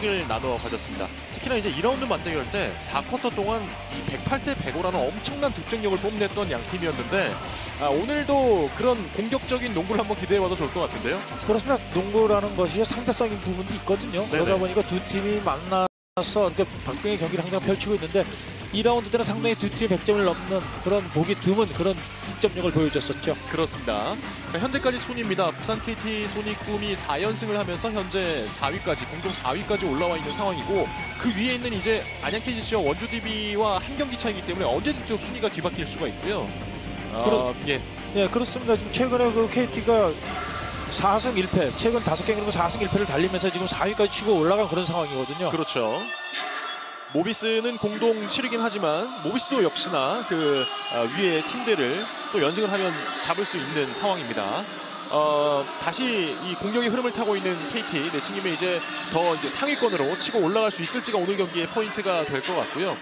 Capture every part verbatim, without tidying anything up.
각을 나누어 가졌습니다. 특히나 이제 이 라운드 맞대결 때 사 쿼터 동안 이 백팔 대 백오라는 엄청난 득점력을 뽐냈던 양 팀이었는데 아, 오늘도 그런 공격적인 농구를 한번 기대해봐도 좋을 것 같은데요. 그렇습니다. 농구라는 것이 상대적인 부분도 있거든요. 네네. 그러다 보니까 두 팀이 만나서 이렇게 박빙의 경기를 항상 펼치고 있는데 이 라운드 때는 상당히 두 팀이 백 점을 넘는 그런 보기 드문 그런 득점력을 보여줬었죠. 그렇습니다. 자, 현재까지 순위입니다. 부산 케이티 소닉붐이 사 연승을 하면서 현재 사 위까지 공동 사 위까지 올라와 있는 상황이고 그 위에 있는 이제 안양 케이티씨와 원주 디비와 한 경기 차이기 때문에 언제든지 순위가 뒤바뀔 수가 있고요. 아, 그렇, 예. 네, 그렇습니다. 지금 최근에 그 케이티가 사 승 일 패, 최근 다섯 경기로 사 승 일 패를 달리면서 지금 사 위까지 치고 올라간 그런 상황이거든요. 그렇죠. 모비스는 공동 칠 위긴 하지만 모비스도 역시나 그 어, 위에 팀들을 또 연승을 하면 잡을 수 있는 상황입니다. 어, 다시 이 공격의 흐름을 타고 있는 케이티 내치님이 이제 더 이제 상위권으로 치고 올라갈 수 있을지가 오늘 경기의 포인트가 될 것 같고요.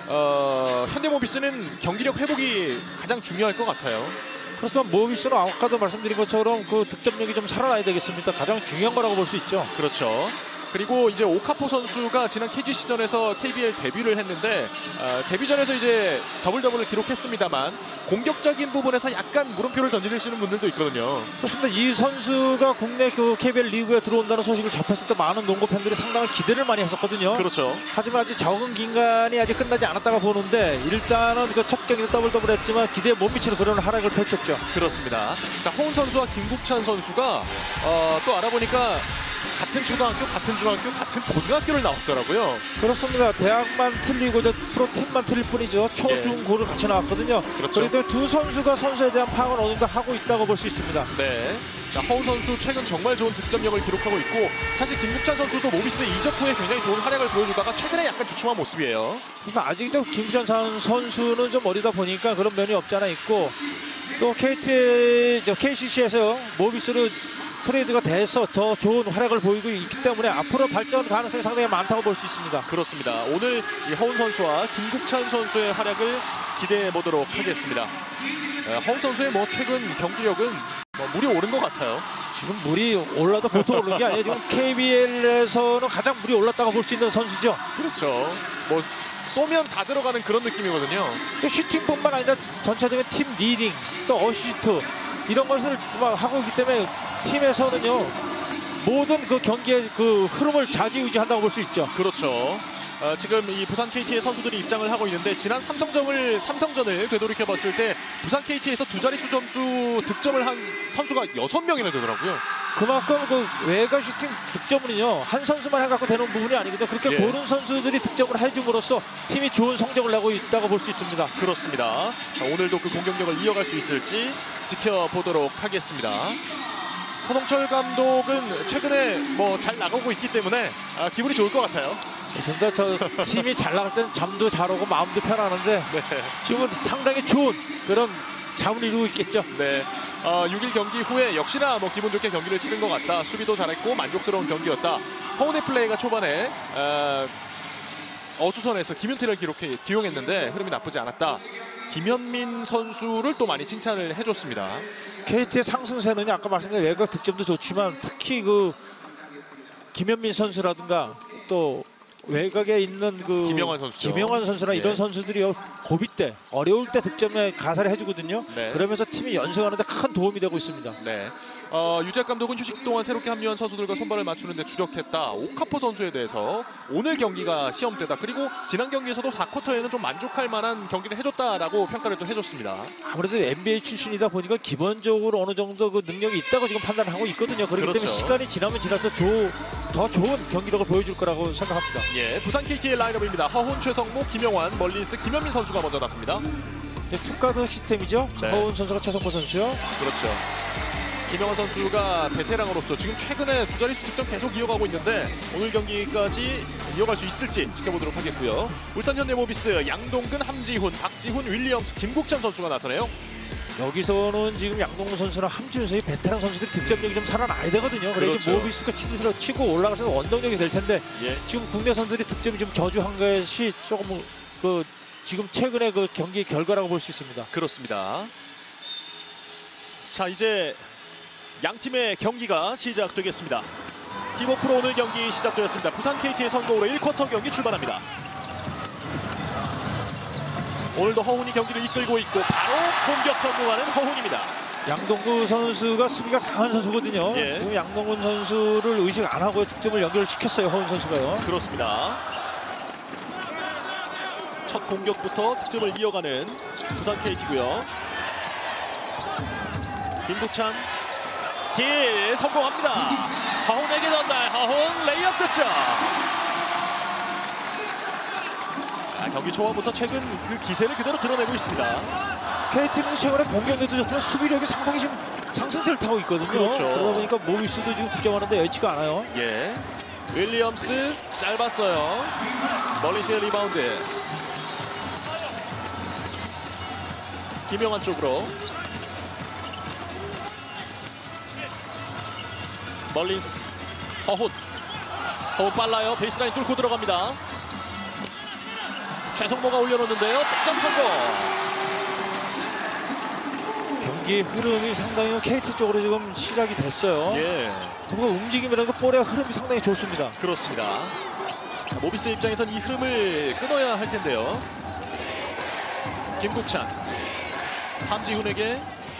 어, 현대모비스는 경기력 회복이 가장 중요할 것 같아요. 그렇지만 모비스는 아까도 말씀드린 것처럼 그 득점력이 좀 살아나야 되겠습니다. 가장 중요한 거라고 볼 수 있죠. 그렇죠. 그리고 이제 오카포 선수가 지난 케이지 시전에서 케이비엘 데뷔를 했는데 어, 데뷔전에서 이제 더블 더블을 기록했습니다만 공격적인 부분에서 약간 물음표를 던지시는 분들도 있거든요. 그렇습니다. 이 선수가 국내 그 케이비엘 리그에 들어온다는 소식을 접했을 때 많은 농구 팬들이 상당히 기대를 많이 했었거든요. 그렇죠. 하지만 아직 적응 기간이 아직 끝나지 않았다고 보는데 일단은 그 첫 경기도 더블 더블 했지만 기대에 못 미치는 그런 활약을 펼쳤죠. 그렇습니다. 자, 허운 선수와 김국찬 선수가 어, 또 알아보니까 같은 초등학교, 같은 중학교, 같은 고등학교를 나왔더라고요. 그렇습니다. 대학만 틀리고 저 프로팀만 틀릴 뿐이죠. 초, 예. 중, 고를 같이 나왔거든요. 그렇죠. 그런데 두 선수가 선수에 대한 파악을 어느 정도 하고 있다고 볼 수 있습니다. 네. 자, 허운 선수 최근 정말 좋은 득점력을 기록하고 있고 사실 김국찬 선수도 모비스 이적 후에 굉장히 좋은 활약을 보여주다가 최근에 약간 주춤한 모습이에요. 아직도 김국찬 선수는 좀 어리다 보니까 그런 면이 없지 않아 있고 또 케이티, 저 케이씨씨에서 모비스를 트레이드가 돼서 더 좋은 활약을 보이고 있기 때문에 앞으로 발전 가능성이 상당히 많다고 볼 수 있습니다. 그렇습니다. 오늘 이 허운 선수와 김국찬 선수의 활약을 기대해 보도록 하겠습니다. 허운 선수의 뭐 최근 경기력은 뭐 물이 오른 것 같아요. 지금 물이 올라도 보통 오른 게 아니에요. 지금 케이비엘에서는 가장 물이 올랐다고 볼 수 있는 선수죠. 그렇죠. 뭐 쏘면 다 들어가는 그런 느낌이거든요. 슈팅뿐만 아니라 전체적인 팀 리딩, 또 어시스트 이런 것을 막 하고 있기 때문에 팀에서는요 모든 그 경기의 그 흐름을 좌지우지한다고 볼 수 있죠. 그렇죠. 어, 지금 이 부산 케이티의 선수들이 입장을 하고 있는데 지난 삼성전을 삼성전을 되돌이켜봤을 때 부산 케이티에서 두 자릿수 점수 득점을 한 선수가 여섯 명이나 되더라고요. 그만큼 그 외곽 슈팅 득점은요 한 선수만 해갖고 되는 부분이 아니거든요. 그렇게 예. 고른 선수들이 득점을 해줌으로써 팀이 좋은 성적을 내고 있다고 볼 수 있습니다. 그렇습니다. 자, 오늘도 그 공격력을 이어갈 수 있을지 지켜보도록 하겠습니다. 허동철 감독은 최근에 뭐 잘 나가고 있기 때문에 아, 기분이 좋을 것 같아요. 진짜 저 팀이 잘 나갈 때는 잠도 잘 오고 마음도 편안한데 네. 지금은 상당히 좋은 그런 잠을 이루고 있겠죠. 네. 어, 육 일 경기 후에 역시나 뭐 기분 좋게 경기를 치른 것 같다. 수비도 잘했고 만족스러운 경기였다. 허운의 플레이가 초반에 어, 어수선에서 김윤태를 기록해 기용했는데 흐름이 나쁘지 않았다. 김현민 선수를 또 많이 칭찬을 해줬습니다. 케이티의 상승세는 아까 말씀드린 외곽 득점도 좋지만 특히 그 김현민 선수라든가 또 외곽에 있는 그 김영환 선수죠. 김영환 선수나 네. 이런 선수들이 고비 때 어려울 때 득점에 가사를 해주거든요. 네. 그러면서 팀이 연승하는 데 큰 도움이 되고 있습니다. 네. 어, 유재학 감독은 휴식 동안 새롭게 합류한 선수들과 손발을 맞추는 데 주력했다. 오카포 선수에 대해서 오늘 경기가 시험대다. 그리고 지난 경기에서도 사 쿼터에는 좀 만족할 만한 경기를 해줬다라고 평가를 또 해줬습니다. 아무래도 엔비에이 출신이다 보니까 기본적으로 어느 정도 그 능력이 있다고 지금 판단하고 있거든요. 그렇기 그렇죠. 때문에 시간이 지나면 지나서 조, 더 좋은 경기력을 보여줄 거라고 생각합니다. 예, 부산 케이티의 라인업입니다. 허훈, 최성모, 김영환, 멀린스, 김현민 선수가 먼저 났습니다. 투가드 시스템이죠. 네. 허훈 선수가 최성모 선수요. 그렇죠. 김영환 선수가 베테랑으로서 지금 최근에 두 자릿수 득점 계속 이어가고 있는데 오늘 경기까지 이어갈 수 있을지 지켜보도록 하겠고요. 울산 현대모비스 양동근, 함지훈, 박지훈, 윌리엄스, 김국찬 선수가 나서네요. 여기서는 지금 양동근 선수나 함지훈 선수의 베테랑 선수들이 득점력이 좀 살아나야 되거든요. 그래서 그렇죠. 모비스가 치듯이 치고 올라가서 원동력이 될 텐데 예. 지금 국내 선수들이 득점이 좀 저조한 것이 조금 그 지금 최근의 그 경기 결과라고 볼 수 있습니다. 그렇습니다. 자, 이제 양 팀의 경기가 시작되겠습니다. 티보프로 오늘 경기 시작되었습니다. 부산 케이티의 선공으로 일 쿼터 경기 출발합니다. 오늘도 허훈이 경기를 이끌고 있고 바로 공격 성공하는 허훈입니다. 양동구 선수가 수비가 강한 선수거든요. 예. 지금 양동근 선수를 의식 안 하고 득점을 연결시켰어요. 허훈 선수가요. 그렇습니다. 첫 공격부터 득점을 이어가는 부산 케이티고요. 김국찬 스틸 성공합니다. 허훈에게 전달. 허훈 레이업 득점. 아, 경기 초반부터 최근 그 기세를 그대로 드러내고 있습니다. 케이티는 최근에 공격력도 좋지만 수비력이 상당히 지금 상승세를 타고 있거든요. 그렇죠. 그러다 보니까 모비스도 지금 득점하는데 여의치가 않아요. 예, 윌리엄스 짧았어요. 멀리시의 리바운드. 김영환 쪽으로. 멀린스. 허훈. 허훈 빨라요. 베이스라인 뚫고 들어갑니다. 최성모가 올려놓는데요. 득점 성공. 경기의 흐름이 상당히 케이티 쪽으로 지금 시작이 됐어요. 예, 그리고 움직임이라는 거 볼의 흐름이 상당히 좋습니다. 그렇습니다. 모비스 입장에선 이 흐름을 끊어야 할 텐데요. 김국찬. 함지훈에게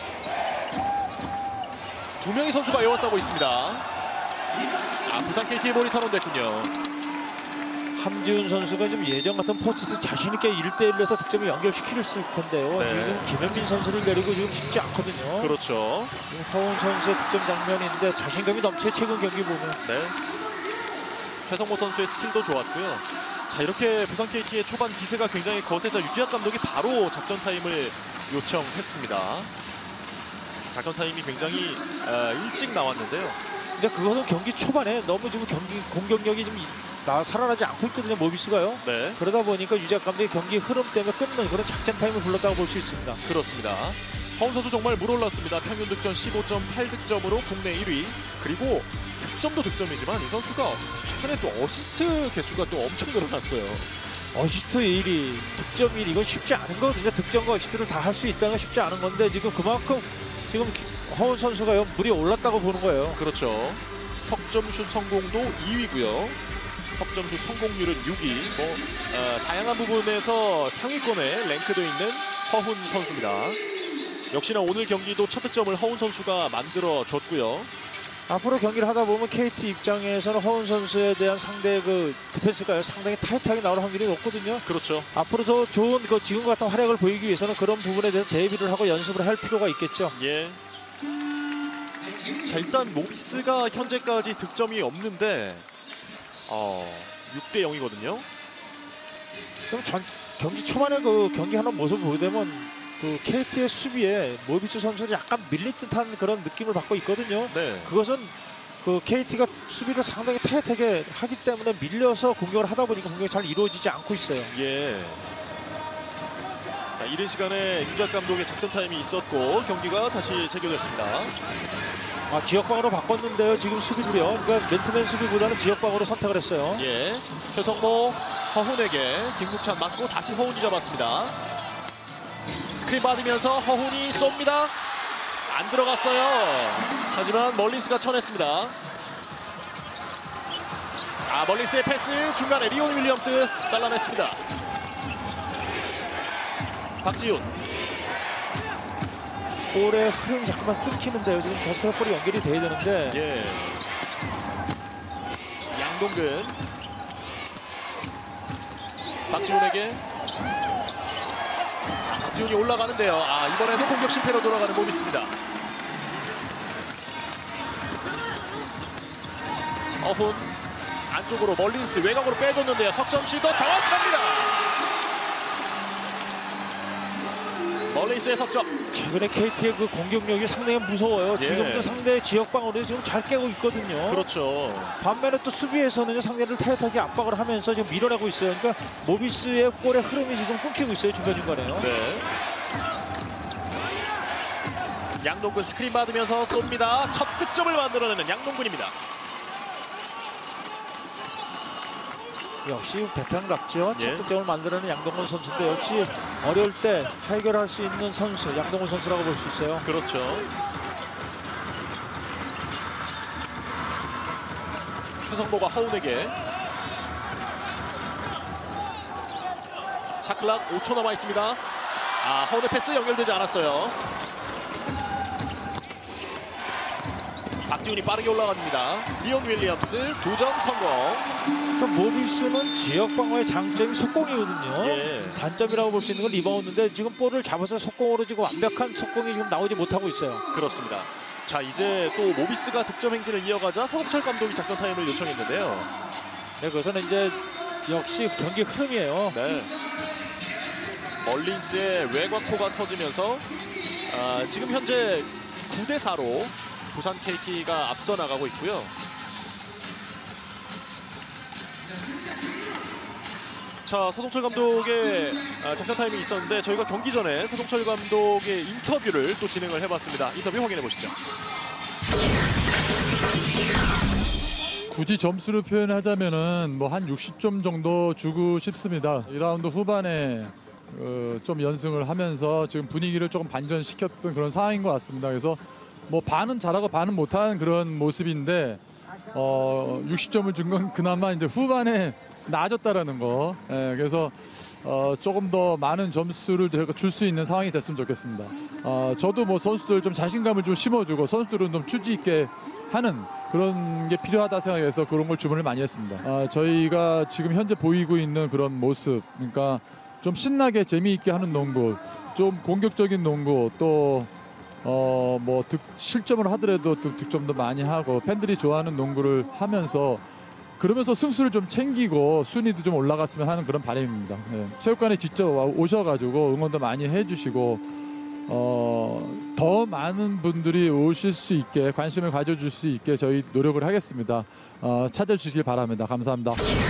두 명의 선수가 에워싸고 있습니다. 아, 부산 케이티의 볼이 선언됐군요. 함지훈 선수가 좀 예전 같은 포스트 자신 있게 일 대 일에서 득점을 연결시킬 텐데요. 네. 지금 김현민 선수를 내리고 지금 쉽지 않거든요. 그렇죠. 지금 허훈 선수의 득점 장면인데 자신감이 넘치는 최근 경기 보면 네. 최성모 선수의 스틸도 좋았고요. 자, 이렇게 부산 케이티의 초반 기세가 굉장히 거세자 유지학 감독이 바로 작전 타임을 요청했습니다. 작전 타임이 굉장히 어, 일찍 나왔는데요. 근데 그것은 경기 초반에 너무 지금 경기 공격력이 좀 나 살아나지 않고 있거든요. 모비스가요. 네, 그러다 보니까 유지학 감독이 경기 흐름 때문에 끊는 그런 작전 타임을 불렀다고 볼 수 있습니다. 그렇습니다. 허훈 선수 정말 물올랐습니다. 평균 득점 십오 점 팔 득점으로 국내 일 위. 그리고 득점도 득점이지만 이 선수가 최근에 또 어시스트 개수가 또 엄청 늘어났어요. 어시스트 일 위, 득점 일 위 이건 쉽지 않은 거거든요. 득점과 어시스트를 다 할 수 있다는 건 쉽지 않은 건데 지금 그만큼 지금 허훈 선수가요 물이 올랐다고 보는 거예요. 그렇죠. 석점슛 성공도 이 위고요. 석점슛 성공률은 육 위. 뭐 어, 다양한 부분에서 상위권에 랭크되어 있는 허훈 선수입니다. 역시나 오늘 경기도 첫 득점을 허훈 선수가 만들어줬고요. 앞으로 경기를 하다 보면 케이티 입장에서는 허훈 선수에 대한 상대 그 디펜스가 상당히 타이트하게 나올 확률이 높거든요. 그렇죠. 앞으로 더 좋은 그 지금 같은 활약을 보이기 위해서는 그런 부분에 대해서 대비를 하고 연습을 할 필요가 있겠죠. 예. 자, 일단 모비스가 현재까지 득점이 없는데 어, 육 대 영이거든요. 그럼 전 경기 초반에 그 경기 하는 모습을 보게 되면 그 케이티의 수비에 모비스 선수는 약간 밀릴 듯한 그런 느낌을 받고 있거든요. 네. 그것은 그 케이티가 수비를 상당히 타이트하게 하기 때문에 밀려서 공격을 하다 보니까 공격이 잘 이루어지지 않고 있어요. 예. 자, 이른 시간에 유작 감독의 작전 타임이 있었고 경기가 다시 재개됐습니다. 아, 지역방으로 바꿨는데요. 지금 수비도요. 그러니까 맨투맨 수비보다는 지역방으로 선택을 했어요. 예. 최성모 허훈에게 김국찬 맞고 다시 허훈이 잡았습니다. 스크린 받으면서 허훈이 쏩니다. 안 들어갔어요. 하지만 멀린스가 쳐냈습니다. 아, 멀린스의 패스 중간에 리온 윌리엄스 잘라냈습니다. 박지훈. 볼의 흐름이 잠깐만 끊기는데요. 지금 계속 볼이 연결이 돼야 되는데. 예. 양동근. 박지훈에게. 자, 박지훈이 올라가는데요. 아, 이번에도 공격 실패로 돌아가는 모비스입니다. 어훈 안쪽으로 멀린스 외곽으로 빼줬는데요. 석점슛도 정확합니다. 멀린스의 석점. 최근에 케이티의 그 공격력이 상당히 무서워요. 예. 지금도 상대 지역방어를 지금 잘 깨고 있거든요. 그렇죠. 반면에 또 수비에서는 상대를 타이트하게 압박을 하면서 지금 밀어내고 있어요. 그러니까 모비스의 볼의 흐름이 지금 끊기고 있어요. 중간중간에요. 네. 양동근 스크린 받으면서 쏩니다. 첫 득점을 만들어내는 양동근입니다. 역시 베테랑답죠. 예. 첫 득점을 만들어내는 양동근 선수인데 역시 어려울 때 해결할 수 있는 선수, 양동근 선수라고 볼 수 있어요. 그렇죠. 최성모가 허운에게. 샤클락 오 초 남아 있습니다. 아, 허운의 패스 연결되지 않았어요. 박지훈이 빠르게 올라갑니다. 리온 윌리엄스 두 점 성공. 그러니까 모비스는 지역 방어의 장점이 속공이거든요. 예. 단점이라고 볼 수 있는 건 리바운드인데 지금 볼을 잡아서 속공으로 지금 완벽한 속공이 지금 나오지 못하고 있어요. 그렇습니다. 자, 이제 또 모비스가 득점 행진을 이어가자 서동철 감독이 작전 타임을 요청했는데요. 네, 그것은 이제 역시 경기 흐름이에요. 네. 멀린스의 외곽포가 터지면서 아, 지금 현재 구 대 사로 부산 케이티가 앞서 나가고 있고요. 자, 서동철 감독의 작전 타임이 있었는데 저희가 경기 전에 서동철 감독의 인터뷰를 또 진행을 해봤습니다. 인터뷰 확인해 보시죠. 굳이 점수를 표현하자면은 뭐 한 육십 점 정도 주고 싶습니다. 이 라운드 후반에 어, 좀 연승을 하면서 지금 분위기를 조금 반전시켰던 그런 상황인 것 같습니다. 그래서 뭐 반은 잘하고 반은 못하는 그런 모습인데 어, 육십 점을 준 건 그나마 이제 후반에 나아졌다라는 거. 예, 그래서 어, 조금 더 많은 점수를 줄 수 있는 상황이 됐으면 좋겠습니다. 어, 저도 뭐 선수들 좀 자신감을 좀 심어주고 선수들은 좀 추지 있게 하는 그런 게 필요하다 생각해서 그런 걸 주문을 많이 했습니다. 어, 저희가 지금 현재 보이고 있는 그런 모습, 그러니까 좀 신나게 재미있게 하는 농구, 좀 공격적인 농구, 또 어, 뭐 득, 실점을 하더라도 또 득점도 많이 하고 팬들이 좋아하는 농구를 하면서 그러면서 승수를 좀 챙기고 순위도 좀 올라갔으면 하는 그런 바람입니다. 네. 체육관에 직접 오셔가지고 응원도 많이 해주시고 어, 더 많은 분들이 오실 수 있게 관심을 가져줄 수 있게 저희 노력을 하겠습니다. 어, 찾아주시길 바랍니다. 감사합니다.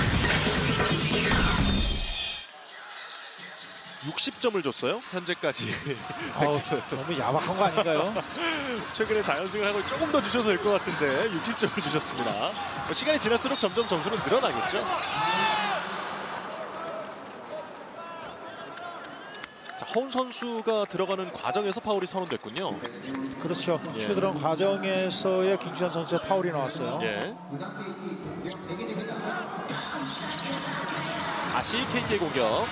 육십 점을 줬어요. 현재까지. 아우, 너무 야박한 거 아닌가요? 최근에 자연승을 하고 조금 더 주셔도 될 것 같은데 육십 점을 주셨습니다. 뭐 시간이 지날수록 점점 점수는 늘어나겠죠. 자, 허운 선수가 들어가는 과정에서 파울이 선언됐군요. 그렇죠. 예. 치고 들어간 과정에서의 김시현 선수의 파울이 나왔어요. 예. 다시 케이티의 공격.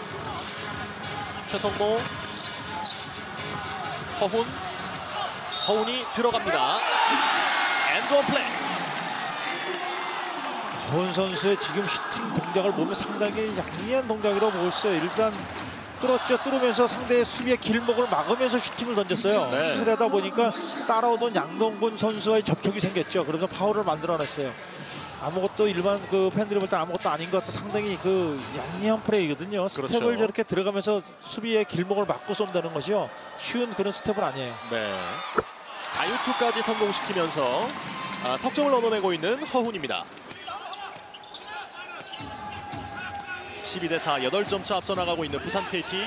최성모, 허훈, 허훈이 들어갑니다. 엔드원 플레이. 허훈 선수의 지금 슈팅 동작을 보면 상당히 양리한 동작이라고 보고 있어요. 일단 뚫었죠. 뚫으면서 상대의 수비의 길목을 막으면서 슈팅을 던졌어요. 네. 슛을 하다 보니까 따라오던 양동근 선수와의 접촉이 생겼죠. 그러면서 파울을 만들어냈어요. 아무것도 일반 그 팬들이 볼 때 아무것도 아닌 것 같아 상당히 그 양리한 플레이거든요. 스텝을 그렇죠. 저렇게 들어가면서 수비의 길목을 막고 쏜다는 것이요. 쉬운 그런 스텝은 아니에요. 네. 자유투까지 성공시키면서 아, 석점을 얻어내고 있는 허훈입니다. 십이 대 사, 여덟 점 차 앞서 나가고 있는 부산 케이티.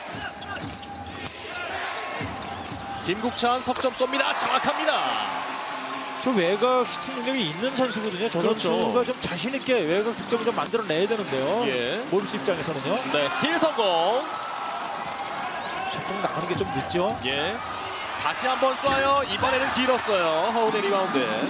김국찬 석점 쏩니다. 정확합니다. 저 외곽 슈팅 능력이 있는 선수거든요. 저 그렇죠. 선수가 좀 자신 있게 외곽 득점을 좀 만들어내야 되는데요. 예. 모비스 입장에서는요. 네, 스틸 성공. 조금 나가는 게 좀 늦죠. 예. 다시 한번 쏴요. 이번에는 길었어요. 허운의 리바운드.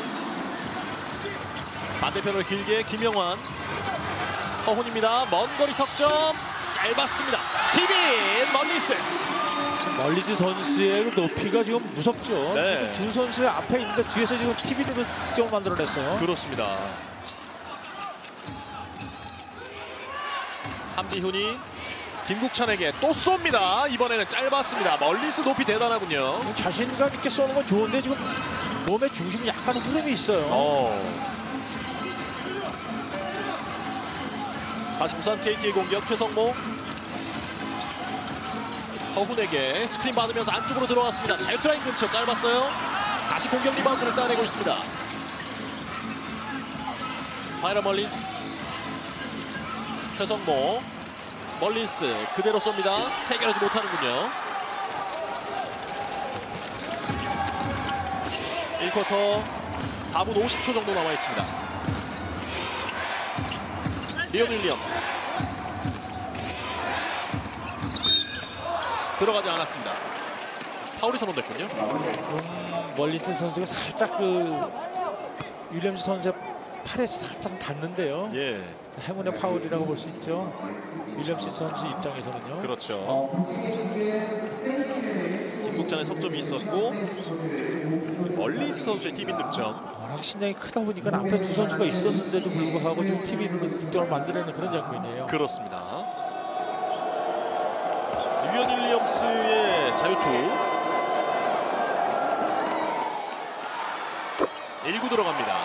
반대편으로 길게 김영환. 허훈입니다. 먼 거리 석점 짧았습니다. 티빈 멀리스. 멀리즈 선수의 그 높이가 지금 무섭죠. 네. 지금 두 선수의 앞에 있는데 뒤에서 지금 티빈으로 득점을 만들어냈어요. 그렇습니다. 함지훈이 김국찬에게 또 쏩니다. 이번에는 짧았습니다. 멀리스 높이 대단하군요. 자신감 있게 쏘는 건 좋은데 지금 몸의 중심이 약간 흐름이 있어요. 어. 다시 부산 케이티의 공격. 최성모 허훈에게 스크린 받으면서 안쪽으로 들어왔습니다. 자유투라인 근처 짧았어요. 다시 공격 리바운드를 따내고 있습니다. 파이라 멀린스. 최성모 멀린스 그대로 쏩니다. 해결하지 못하는군요. 일 쿼터 사 분 오십 초 정도 남아 있습니다. 리온 윌리엄스 들어가지 않았습니다. 파울이 선언됐군요. 음, 멀리스 선수가 살짝 그 윌리엄스 선수의 팔에 살짝 닿는데요. 예, 자, 행운의 파울이라고 볼 수 있죠. 윌리엄스 선수 입장에서는요. 그렇죠. 김국찬의 석점이 있었고 멀리스 선수의 팀인 득점. 워낙 신장이 크다 보니까 앞에 두 선수가 있었는데도 불구하고 좀 팀인으로 득점을 만들어내는 그런 장면이에요. 그렇습니다. 류현 윌리엄스의 자유투 일 구 들어갑니다.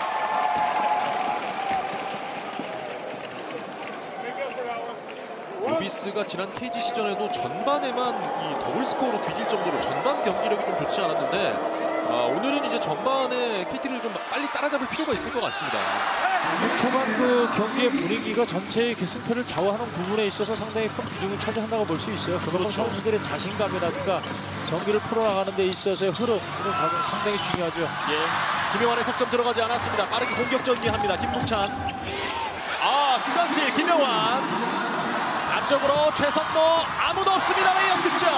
모비스가 지난 케이지시전에도 전반에만 이 더블 스코어로 뒤질 정도로 전반 경기력이 좀 좋지 않았는데 아, 오늘은 이제 전반에 케이티를 좀 빨리 따라잡을 필요가 있을 것 같습니다. 초반 그 경기의 분위기가 전체의 그 승패를 좌우하는 부분에 있어서 상당히 큰 비중을 차지한다고 볼 수 있어요. 그건 그렇죠. 선수들의 자신감이라든가 경기를 풀어나가는 데 있어서의 흐름, 이런 과정 상당히 중요하죠. 예, 김영환의 석점 들어가지 않았습니다. 빠르게 공격 전개합니다. 김국찬. 아, 중간 스틸 김영환. 안쪽으로 최선모 아무도 없습니다. 레이업 득점.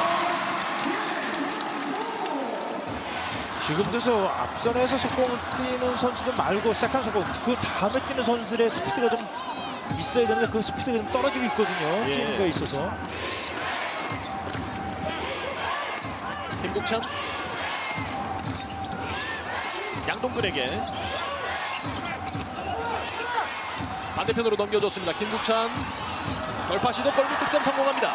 지금도 저 앞선에서 속공을 뛰는 선수들 말고 시작한 속공, 그 다음에 뛰는 선수들의 스피드가 좀 있어야 되는데 그 스피드가 좀 떨어지고 있거든요. 예. 뛰는 거에 있어서. 김국찬. 양동근에게 반대편으로 넘겨줬습니다. 김국찬 돌파 시도 골밑 득점 성공합니다.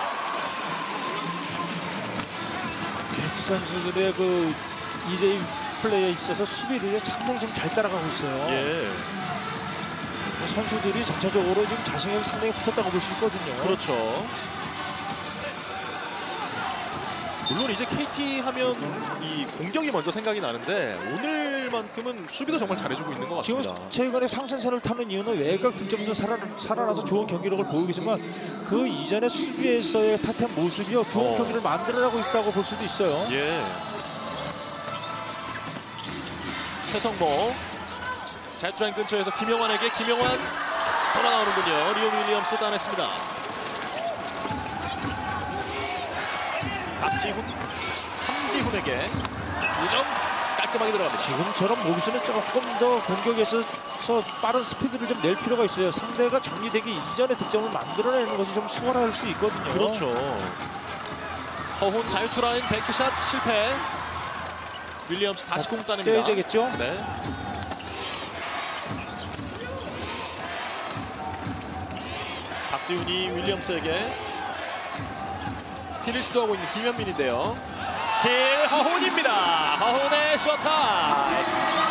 베이스 선수들의 그 이제이 플레이에 있어서 수비를 상당히 좀 잘 따라가고 있어요. 예, 선수들이 전체적으로 지금 자신감이 상당히 붙었다고 볼 수 있거든요. 그렇죠. 물론 이제 케이티 하면 이 공격이 먼저 생각이 나는데 오늘만큼은 수비도 정말 잘해주고 있는 것 지금 같습니다. 최근에 상승세를 타는 이유는 외곽 득점도 살아, 살아나서 좋은 경기력을 보이고 있지만 그 이전에 수비에서의 탓한 모습이요 좋은 어. 경기를 만들어내고 있다고 볼 수도 있어요. 예. 최성모 자유투라인 근처에서 김영환에게 김영환 돌아 나오는군요. 리온 윌리엄스 따냈습니다. 박지훈 함지훈에게 두 점 깔끔하게 들어갑니다. 지금처럼 모비스는 조금 더 공격에서 빠른 스피드를 좀 낼 필요가 있어요. 상대가 정리되기 이전에 득점을 만들어내는 것이 좀 수월할 수 있거든요. 그렇죠. 허훈 자유투라인 뱅크샷 실패. 윌리엄스 다시 공 따냅니다. 떼야 되겠죠? 네. 박지훈이 윌리엄스에게 스틸을 시도하고 있는 김현민인데요. 스틸 허훈입니다. 허훈의 셔타임.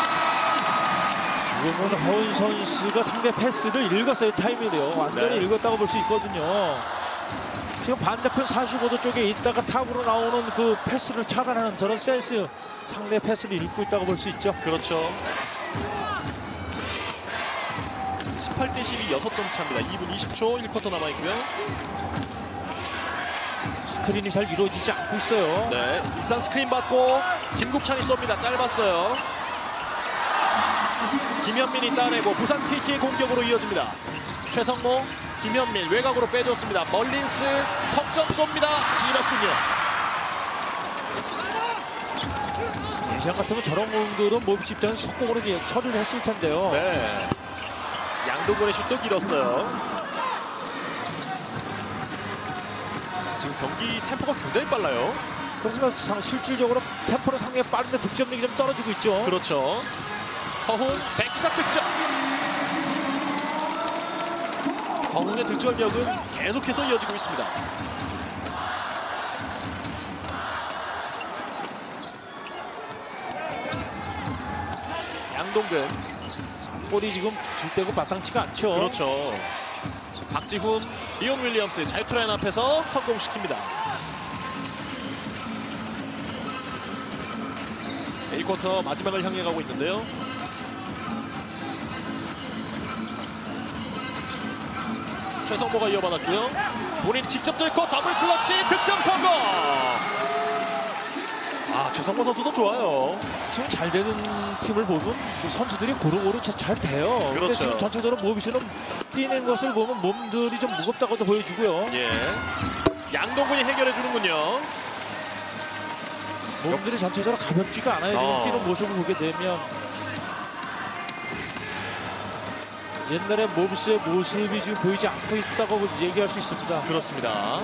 지금은 허훈 선수가 상대 패스를 읽었어요. 타이밍이요. 완전히 네. 읽었다고 볼 수 있거든요. 지금 반대편 사십오 도 쪽에 있다가 탑으로 나오는 그 패스를 차단하는 저런 센스, 상대 패스를 읽고 있다고 볼 수 있죠. 그렇죠. 십팔 대 십이 여섯 점 차입니다. 이 분 이십 초 일 쿼터 남아있고요. 스크린이 잘 이루어지지 않고 있어요. 네, 일단 스크린 받고 김국찬이 쏩니다. 짧았어요. 김현민이 따내고 부산 케이티의 공격으로 이어집니다. 최성모, 김현민 외곽으로 빼줬습니다. 멀린스 석점 쏩니다. 길었군요. 예전 같으면 저런 공들은 모비스 입장에서 속공으로 처리를 했을 텐데요. 네, 양동근의 슛도 길었어요. 지금 경기 템포가 굉장히 빨라요. 그렇지만 상- 실질적으로 템포는 상당히 빠른데 득점력이 좀 떨어지고 있죠. 그렇죠. 허훈 백샷 득점. 허훈의 득점력은 계속해서 이어지고 있습니다. 양동근. 볼이 지금 줄 때고 마땅치가 않죠. 그렇죠. 박지훈, 리온 윌리엄스 자유투라인 앞에서 성공시킵니다. 일 쿼터 마지막을 향해 가고 있는데요. 최성모가 이어받았고요. 본인 직접 들고 더블 클러치 득점 성공. 아, 최성모 선수도 좋아요. 지금 잘 되는 팀을 보면 그 선수들이 고루고루 자- 잘 돼요. 근데 그렇죠. 지금 전체적으로 모비스는 뛰는 것을 보면 몸들이 좀 무겁다고도 보여주고요. 예. 양동근이 해결해 주는군요. 몸들이 전체적으로 가볍지가 않아요. 지금 어. 뛰는 모습을 보게 되면 옛날에 모비스의 모습이 지금 보이지 않고 있다고 얘기할 수 있습니다. 그렇습니다.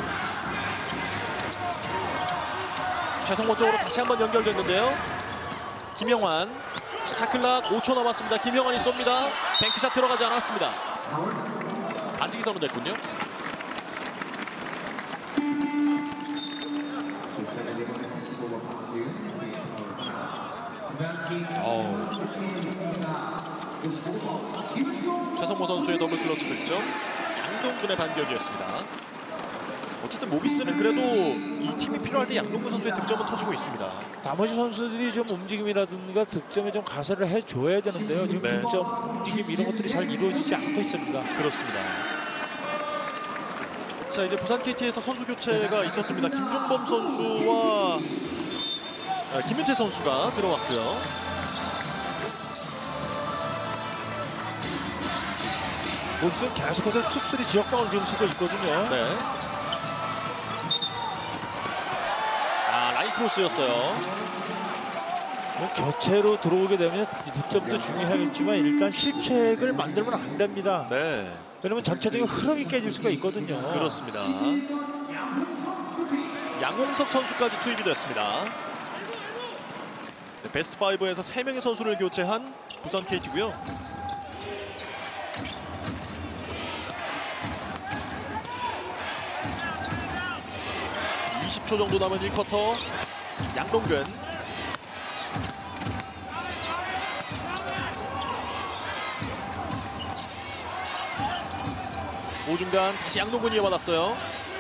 최성모 쪽으로 다시 한번 연결됐는데요. 김영환. 샤클락 오 초 남았습니다. 김영환이 쏩니다. 뱅크샷 들어가지 않았습니다. 반칙이 선언됐군요. 어우. 최성모 선수의 더블 클러치 득점. 양동근의 반격이었습니다. 어쨌든 모비스는 그래도 이 팀이 필요할 때 양동근 선수의 득점은 터지고 있습니다. 나머지 선수들이 좀 움직임이라든가 득점에 좀 가세를 해줘야 되는데요. 지금 네. 득점, 움직임 이런 것들이 잘 이루어지지 않고 있습니다. 그렇습니다. 자, 이제 부산 케이티에서 선수 교체가 있었습니다. 김종범 선수와 아, 김윤태 선수가 들어왔고요. 모비스는 계속해서 투쓰리 지역방을 지금 쓰고 있거든요. 네. 아, 라인 크로스였어요. 뭐 교체로 들어오게 되면 이 득점도 중요하겠지만 일단 실책을 만들면 안 됩니다. 네. 왜냐면 전체적인 흐름이 깨질 수가 있거든요. 그렇습니다. 양홍석 선수까지 투입이 됐습니다. 네, 베스트 오에서 세 명의 선수를 교체한 부산 케이티고요. 이십 초 정도 남은 일 쿼터. 양동근. 오중간 다시 양동근이 이어받았어요.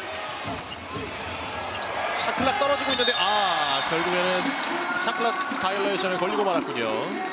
샤클락 떨어지고 있는데 아 결국에는 샤클락 바이올레이션에 걸리고 말았군요.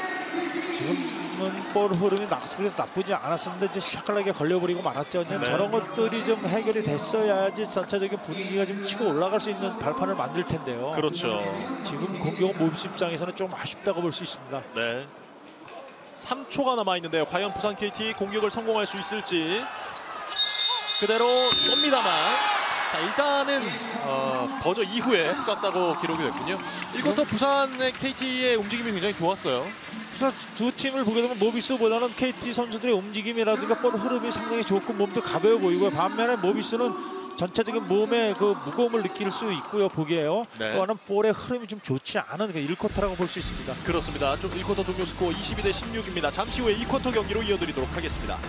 지금은 볼 흐름이 낙스에서 나쁘지 않았었는데 이제 샤클락에 걸려버리고 말았죠. 네. 저런 것들이 좀 해결이 됐어야지 전체적인 분위기가 좀 치고 올라갈 수 있는 발판을 만들 텐데요. 그렇죠. 지금 공격은 모비스 입장에서는 좀 아쉽다고 볼 수 있습니다. 네. 삼 초가 남아 있는데요. 과연 부산 케이티 공격을 성공할 수 있을지. 그대로 쏩니다만. 자, 일단은 어, 버저 이후에 쐈다고 기록이 됐군요. 일 쿼터 부산의 케이티의 움직임이 굉장히 좋았어요. 그래서 두 팀을 보게 되면 모비스보다는 케이티 선수들의 움직임이라든가 볼 흐름이 상당히 좋고 몸도 가벼워 보이고요. 반면에 모비스는 전체적인 몸의 그 무거움을 느낄 수 있고요. 보기에요. 네. 또 하나는 볼의 흐름이 좀 좋지 않은 일 쿼터라고 볼 수 있습니다. 그렇습니다. 좀 일 쿼터 종료 스코어 이십이 대 십육입니다. 잠시 후에 이 쿼터 경기로 이어드리도록 하겠습니다.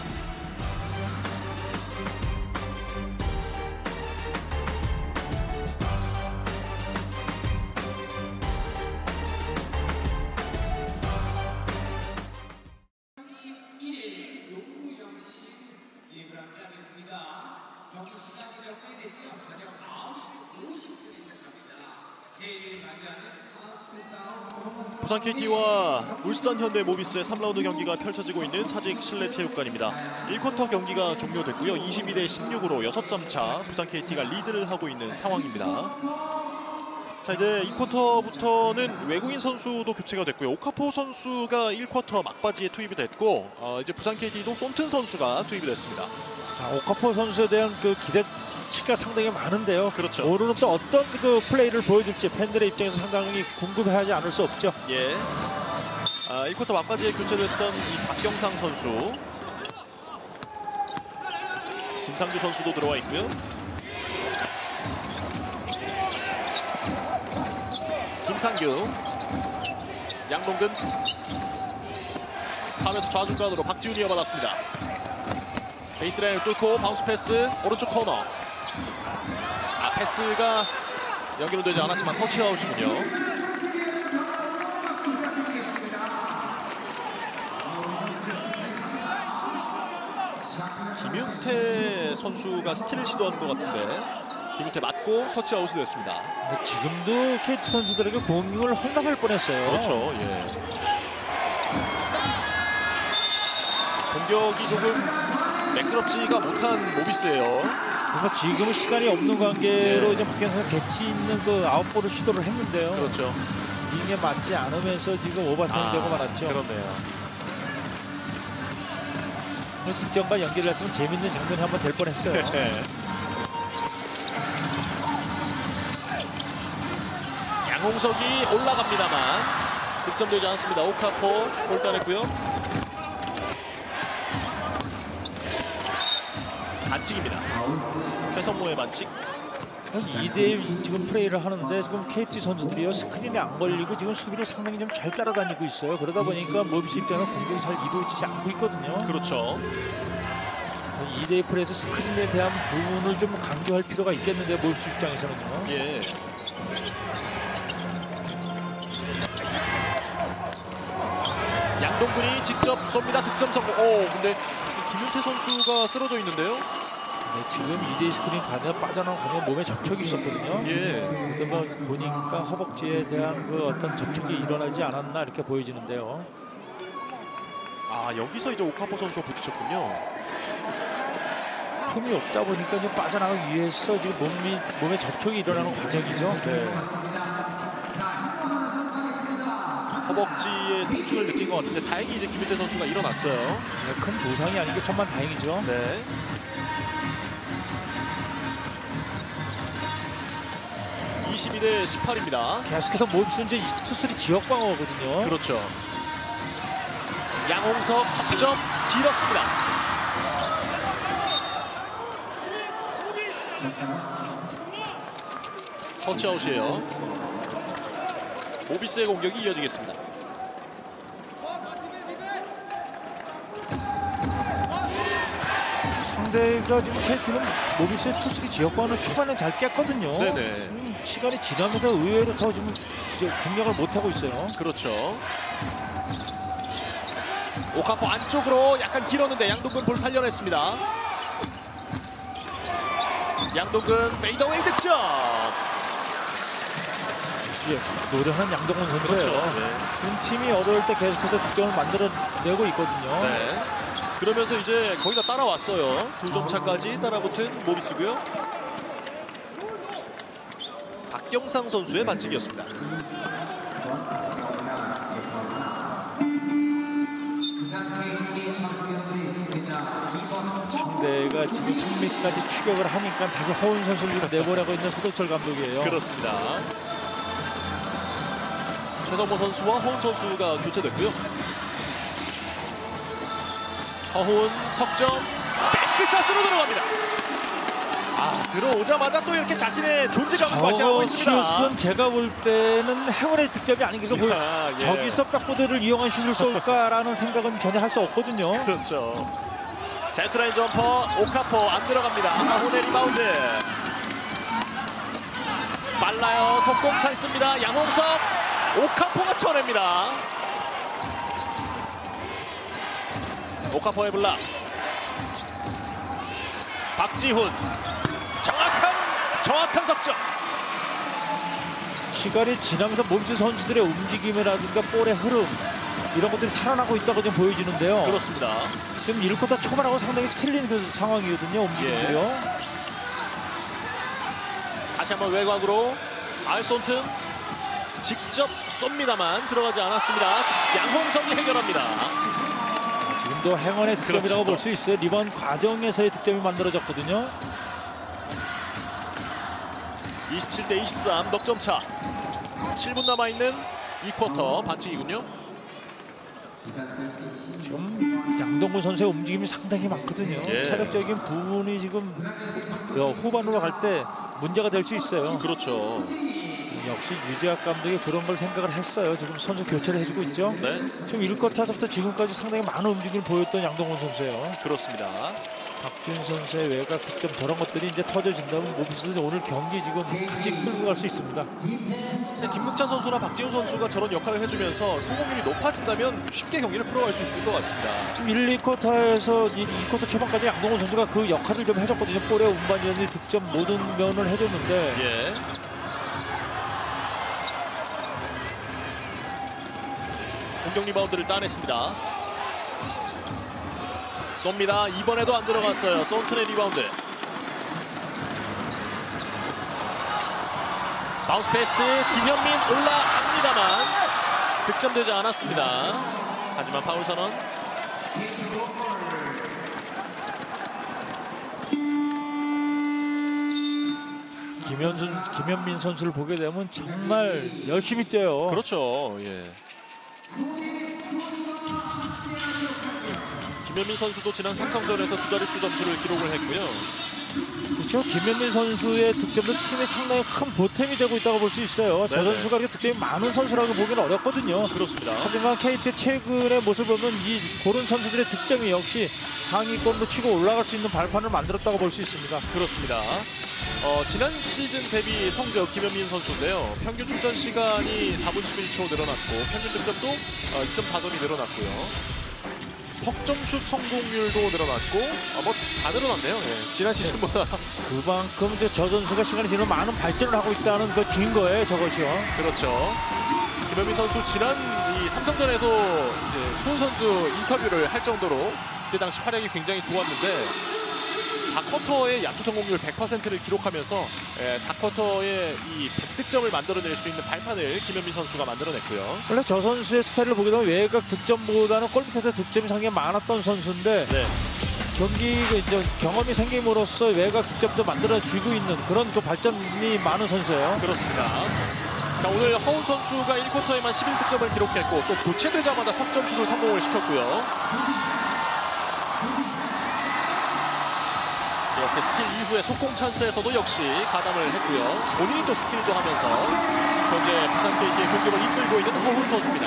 부산 케이티와 울산 현대 모비스의 삼 라운드 경기가 펼쳐지고 있는 사직 실내체육관입니다. 일 쿼터 경기가 종료됐고요. 이십이 대 십육으로 여섯 점 차 부산 케이티가 리드를 하고 있는 상황입니다. 자, 이제 이 쿼터부터는 외국인 선수도 교체가 됐고요. 오카포 선수가 일 쿼터 막바지에 투입이 됐고 어, 이제 부산 케이티도 쏜튼 선수가 투입이 됐습니다. 자, 오카포 선수에 대한 그 기대치가 상당히 많은데요. 그렇죠. 오늘은 또 어떤 그 플레이를 보여줄지 팬들의 입장에서 상당히 궁금해하지 않을 수 없죠. 예. 아, 일 쿼터 막바지에 교체됐던 이 박경상 선수, 김상규 선수도 들어와 있고요. 김상규, 양동근, 탑에서 좌중간으로 박지훈이 이어받았습니다. 베이스라인을 뚫고 바운스 패스, 오른쪽 코너. 아, 패스가 연결되지 않았지만 터치아웃이군요. 김윤태 선수가 스틸을 시도한 것 같은데 김윤태 맞고 터치아웃이 됐습니다. 지금도 케이티 선수들에게 공을 헌납할 뻔했어요. 그렇죠. 예. 공격이 조금 매끄럽지가 못한 모비스예요. 그래서 지금은 시간이 없는 관계로 예. 이제 박경선 재치 있는 그 아웃볼을 시도를 했는데요. 그렇죠. 링에 맞지 않으면서 지금 오버턴이 아, 되고 말았죠. 그렇네요. 득점과 연결을 했으면 재밌는 장면이 한번 될 뻔했어요. 네. 양홍석이 올라갑니다만 득점되지 않습니다. 오카포 골 따냈고요. 반칙입니다. 최성모의 반칙. 이 대 일 지금 플레이를 하는데 지금 케이티 선수들이요 스크린에 안 걸리고 지금 수비를 상당히 좀 잘 따라다니고 있어요. 그러다 보니까 모비스 입장은 공격이 잘 이루어지지 않고 있거든요. 그렇죠. 이 대 일 플레이에서 스크린에 대한 부분을 좀 강조할 필요가 있겠는데 모비스 입장에서는요. 예. 양동근이 직접 쏩니다. 득점 성공. 오, 근데 김윤태 선수가 쓰러져 있는데요. 네, 지금 이 대 일 스크린 가냐 빠져나온 가냐 몸에 접촉이 있었거든요. 예. 그러다 보니까 허벅지에 대한 그 어떤 접촉이 일어나지 않았나 이렇게 보여지는데요. 아, 여기서 이제 오카포 선수가 부딪혔군요. 틈이 없다 보니까 좀 빠져나가기 위해서 지금 몸이 몸에 접촉이 일어나는 과정이죠. 네. 허벅지에 통증을 느낀 것 같은데 다행히 이제 김윤태 선수가 일어났어요. 네, 큰 부상이 아닌 게 정말 다행이죠. 네. 이십이 대 십팔입니다. 계속해서 모비스는 이제 투쓰리 지역 방어거든요. 그렇죠. 양홍석 석점 길었습니다. 터치아웃이에요. 모비스의 공격이 이어지겠습니다. 상대가 지금 케이티는 모비스의 투쓰리 지역 방어는 초반에 잘 깼거든요. 네네. 음, 시간이 지나면서 의외로 더 좀 공략을 못하고 있어요. 그렇죠. 오카포 안쪽으로 약간 길었는데 양동근 볼 살려냈습니다. 양동근 페이더웨이 득점. 역시 노련한 양동근 선수예요. 그렇죠. 네. 지금 팀이 어려울 때 계속해서 득점을 만들어내고 있거든요. 네. 그러면서 이제 거의 다 따라왔어요. 두 점 차까지 따라붙은 모비스고요. 박경상 선수의 반칙이었습니다. 상대가 지금 승리까지 추격을 하니까 다시 허운 선수를 내보내고 있는 서덕철 감독이에요. 그렇습니다. 최성모 선수와 허운 선수가 교체됐고요. 허훈 석점 백크샷으로 들어갑니다. 아, 들어오자마자 또 이렇게 자신의 존재감을 과시하고 있습니다. 슛은 제가 볼 때는 행운의 득점이 아닌가. 뭐 아, 예. 저기서 백보드를 이용한 슛을 쏠까라는 생각은 전혀 할 수 없거든요. 그렇죠. 제트라인 점퍼 오카포 안 들어갑니다. 허훈의 리바운드. 빨라요. 속공 찬스입니다. 양홍석 오카포가 쳐냅니다. 오카포의 블락. 박지훈 정확한 정확한 석점. 시간이 지나면서 모비스 선수들의 움직임이라든가 볼의 흐름 이런 것들이 살아나고 있다고 좀 보여지는데요. 그렇습니다. 지금 일 쿼터 초반하고 상당히 틀린 그 상황이거든요. 움직임이요. 예. 다시 한번 외곽으로 알손튼 직접 쏩니다만 들어가지 않았습니다. 양홍석이 해결합니다. 지금도 행운의 득점이라고 그렇죠. 볼 수 있어요. 리바운드 과정에서의 득점이 만들어졌거든요. 이십칠 대 이십삼 넉점 차. 칠 분 남아있는 이 쿼터 반칙이군요. 지금 양동근 선수의 움직임이 상당히 많거든요. 예. 체력적인 부분이 지금 후반으로 갈 때 문제가 될 수 있어요. 그렇죠. 역시 유재학 감독이 그런 걸 생각을 했어요. 지금 선수 교체를 해주고 있죠. 네, 지금 일 쿼터부터 지금까지 상당히 많은 움직임을 보였던 양동근 선수예요. 그렇습니다. 박준 선수의 외곽 득점 저런 것들이 이제 터져진다면 모비스 오늘 경기 지금 같이 끌고 갈 수 있습니다. 근데 김국찬 선수나 박지훈 선수가 저런 역할을 해주면서 성공률이 높아진다면 쉽게 경기를 풀어갈 수 있을 것 같습니다. 지금 일, 이 쿼터에서 이, 이 쿼터 초반까지 양동근 선수가 그 역할을 좀 해줬거든요. 볼의 운반이라든지 득점 모든 면을 해줬는데 예. 공격 리바운드를 따냈습니다. 쏩니다. 이번에도 안 들어갔어요. 손튼의 리바운드. 바운스 패스 김현민 올라갑니다만 득점되지 않았습니다. 하지만 파울 선언. 김현준, 김현민 선수를 보게 되면 정말 열심히 뛰어요. 그렇죠. 예. 김현민 선수도 지난 삼성전에서 두 자릿수 점수를 기록을 했고요. 그렇죠. 김현민 선수의 득점도 팀에 상당히 큰 보탬이 되고 있다고 볼 수 있어요. 저 네네. 선수가 이렇게 득점이 많은 선수라고 보기는 어렵거든요. 그렇습니다. 하지만 케이티의 최근의 모습을 보면 이 고른 선수들의 득점이 역시 상위권으로 치고 올라갈 수 있는 발판을 만들었다고 볼 수 있습니다. 그렇습니다. 어, 지난 시즌 데뷔 성적 김현민 선수인데요. 평균 출전 시간이 사 분 십일 초 늘어났고 평균 득점도 어, 이 점 사 점이 늘어났고요. 석점슛 성공률도 늘어났고 어, 뭐 다 늘어났네요. 예, 지난 시즌보다. 그만큼 이제 저 선수가 시간이 지나면 많은 발전을 하고 있다는 그 증거예요, 저것이요. 그렇죠. 김현민 선수 지난 이 삼성전에도 이제 수훈 선수 인터뷰를 할 정도로 그때 당시 활약이 굉장히 좋았는데 사 쿼터의 야투 성공률 백 퍼센트를 기록하면서 사 쿼터의 이 백 득점을 만들어낼 수 있는 발판을 김현민 선수가 만들어냈고요. 원래 저 선수의 스타일을 보게 되면 외곽 득점보다는 골밑에서 득점이 상당히 많았던 선수인데 네. 경기 이제 경험이 생김으로써 외곽 득점도 만들어지고 있는 그런 그 발전이 많은 선수예요. 그렇습니다. 자, 오늘 허훈 선수가 일 쿼터에만 십일 득점을 기록했고 또 교체되자마자 석점슛을 성공을 시켰고요. 이렇게 스틸 이후에 속공 찬스에서도 역시 가담을 했고요. 본인이 또 스틸도 하면서 현재 부산 케이티의 공격을 이끌고 있는 허훈 선수입니다.